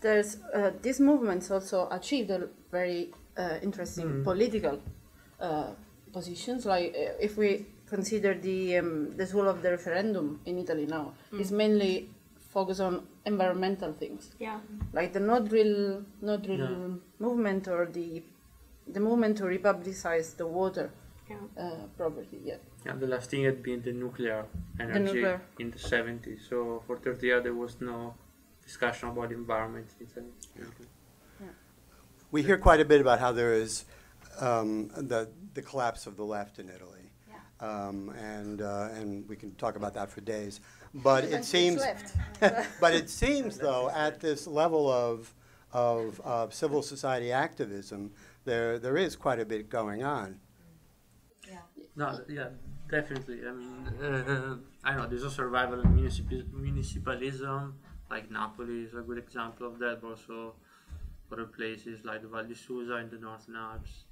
there's uh, these movements also achieved a very uh, interesting mm. political uh, positions. Like uh, if we consider the um, the tool of the referendum in Italy now, mm. is mainly focused on environmental things. Yeah. Like the no drill, no drill yeah. movement, or the the movement to republicize the water yeah. uh, property. Yeah. Yeah. The last thing had been the nuclear energy the nuclear. in the seventies. So for thirty years there was no discussion about the environment in Italy. Yeah. We hear quite a bit about how there is um, the the collapse of the left in Italy, yeah. um, and uh, and we can talk about that for days. But it seems, but it seems though, at this level of of uh, civil society activism, there there is quite a bit going on. Yeah. No, yeah, definitely. I mean, uh, I know there's a survival in municipal municipalism. Like Napoli is a good example of that, but also other places like the Val di Susa in the Northern Alps.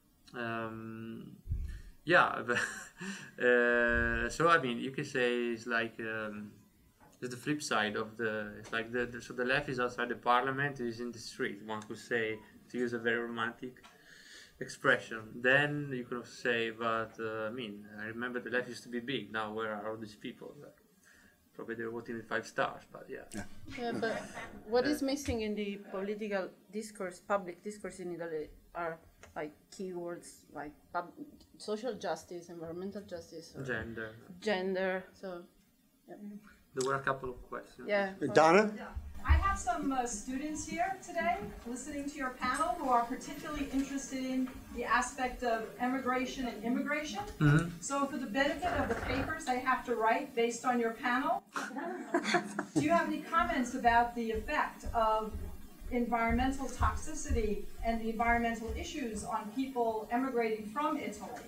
Um, yeah, but, uh, so I mean, you can say it's like um, it's the flip side of the. It's like the, the so the left is outside the parliament, is in the street. One could say, to use a very romantic expression. Then you could say, but uh, I mean, I remember the left used to be big. Now where are all these people? Like, probably they're voting with five stars, but yeah. Yeah, yeah but what is missing in the political discourse, public discourse in Italy, are like keywords like pub social justice, environmental justice, or gender. Gender. So, yeah. There were a couple of questions. Yeah. Donna? Yeah. I have some uh, students here today listening to your panel who are particularly interested in the aspect of emigration and immigration. Mm-hmm. So for the benefit of the papers they have to write based on your panel, do you have any comments about the effect of environmental toxicity and the environmental issues on people emigrating from Italy?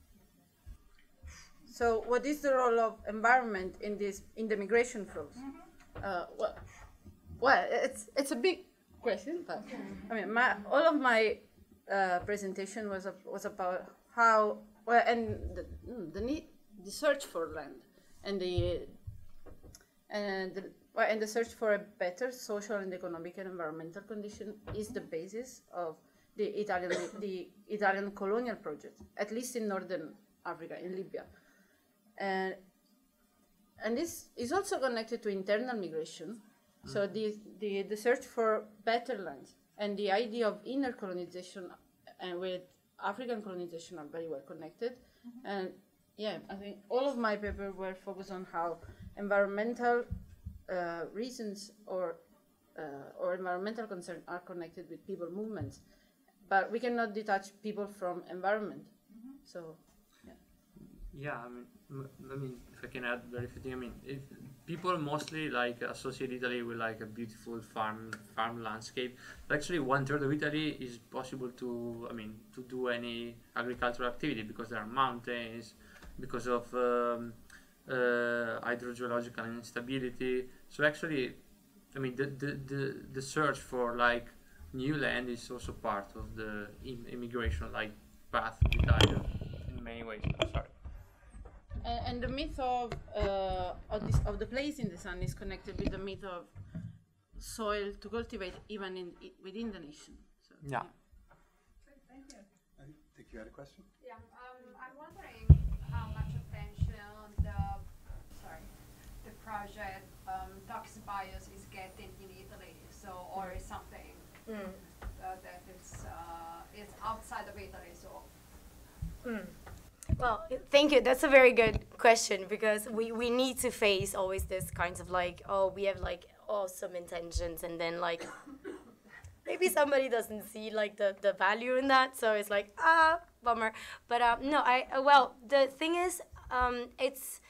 So what is the role of environment in this in the migration flows? Mm-hmm. uh, well, well, it's it's a big question, but I mean, my, all of my uh, presentation was a, was about how well and the the need the search for land and the and the, well, and the search for a better social and economic and environmental condition is the basis of the Italian the Italian colonial project, at least in northern Africa, in Libya. And, and this is also connected to internal migration. Mm. So the, the, the search for better lands and the idea of inner colonization and with African colonization are very well connected. Mm-hmm. And yeah, I think all of my papers were focused on how environmental uh, reasons or, uh, or environmental concerns are connected with people movements. But we cannot detach people from environment. Mm-hmm. So, yeah. Yeah, I mean, I mean, if I can add very few things, I mean, if people mostly like associate Italy with like a beautiful farm farm landscape. Actually, one third of Italy is possible to, I mean, to do any agricultural activity because there are mountains, because of um, uh, hydrogeological instability. So actually, I mean, the, the the the search for like new land is also part of the im immigration like path to Italy in many ways. I'm sorry. And, and the myth of uh, of, this, of the place in the sun is connected with the myth of soil to cultivate even in I, within the nation. So, yeah. yeah. Great, thank you. I think you had a question. Yeah, um, I'm wondering how much attention the sorry the project um, Toxic Bias is getting in Italy. So, or is something mm. uh, that is uh, is outside of Italy. So. Mm. Well, thank you. That's a very good question because we, we need to face always this kinds of like, oh, we have like awesome intentions and then like maybe somebody doesn't see like the, the value in that. So it's like, ah, bummer. But um, no, I, uh, well, the thing is, um, it's,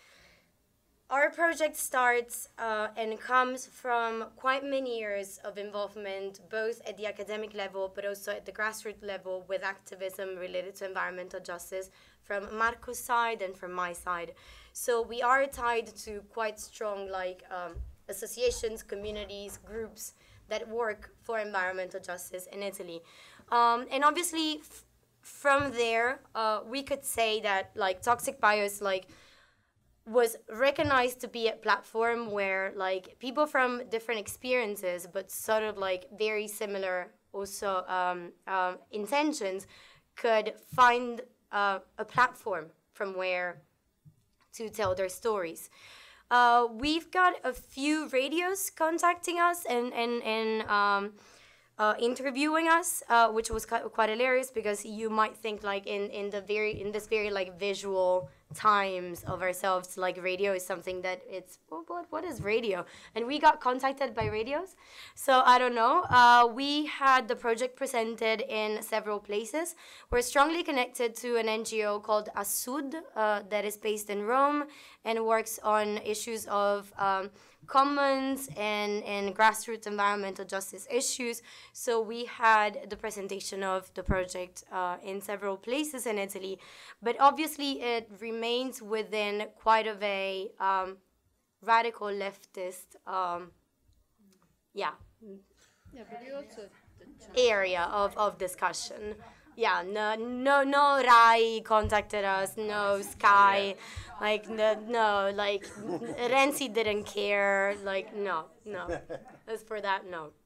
our project starts uh, and comes from quite many years of involvement, both at the academic level, but also at the grassroots level with activism related to environmental justice from Marco's side and from my side. So we are tied to quite strong like um, associations, communities, groups that work for environmental justice in Italy. Um, and obviously f from there, uh, we could say that like Toxic Bias, like was recognized to be a platform where like people from different experiences, but sort of like very similar also um, um, intentions, could find uh, a platform from where to tell their stories. Uh, we've got a few radios contacting us and and and um, uh, interviewing us, uh, which was quite, quite hilarious, because you might think like in in the very in this very like visual times of ourselves, like radio is something that it's well, what what is radio? And we got contacted by radios, so I don't know. Uh, we had the project presented in several places. We're strongly connected to an N G O called ASUD uh, that is based in Rome and works on issues of um, commons and, and grassroots environmental justice issues. So we had the presentation of the project uh, in several places in Italy, but obviously it remains within quite of a um, radical leftist, um, yeah, Yeah, but you also area of, of discussion. Yeah, no, no, no Rai contacted us, no Sky, like, no, no, like, Renzi didn't care, like, no, no. As for that, no.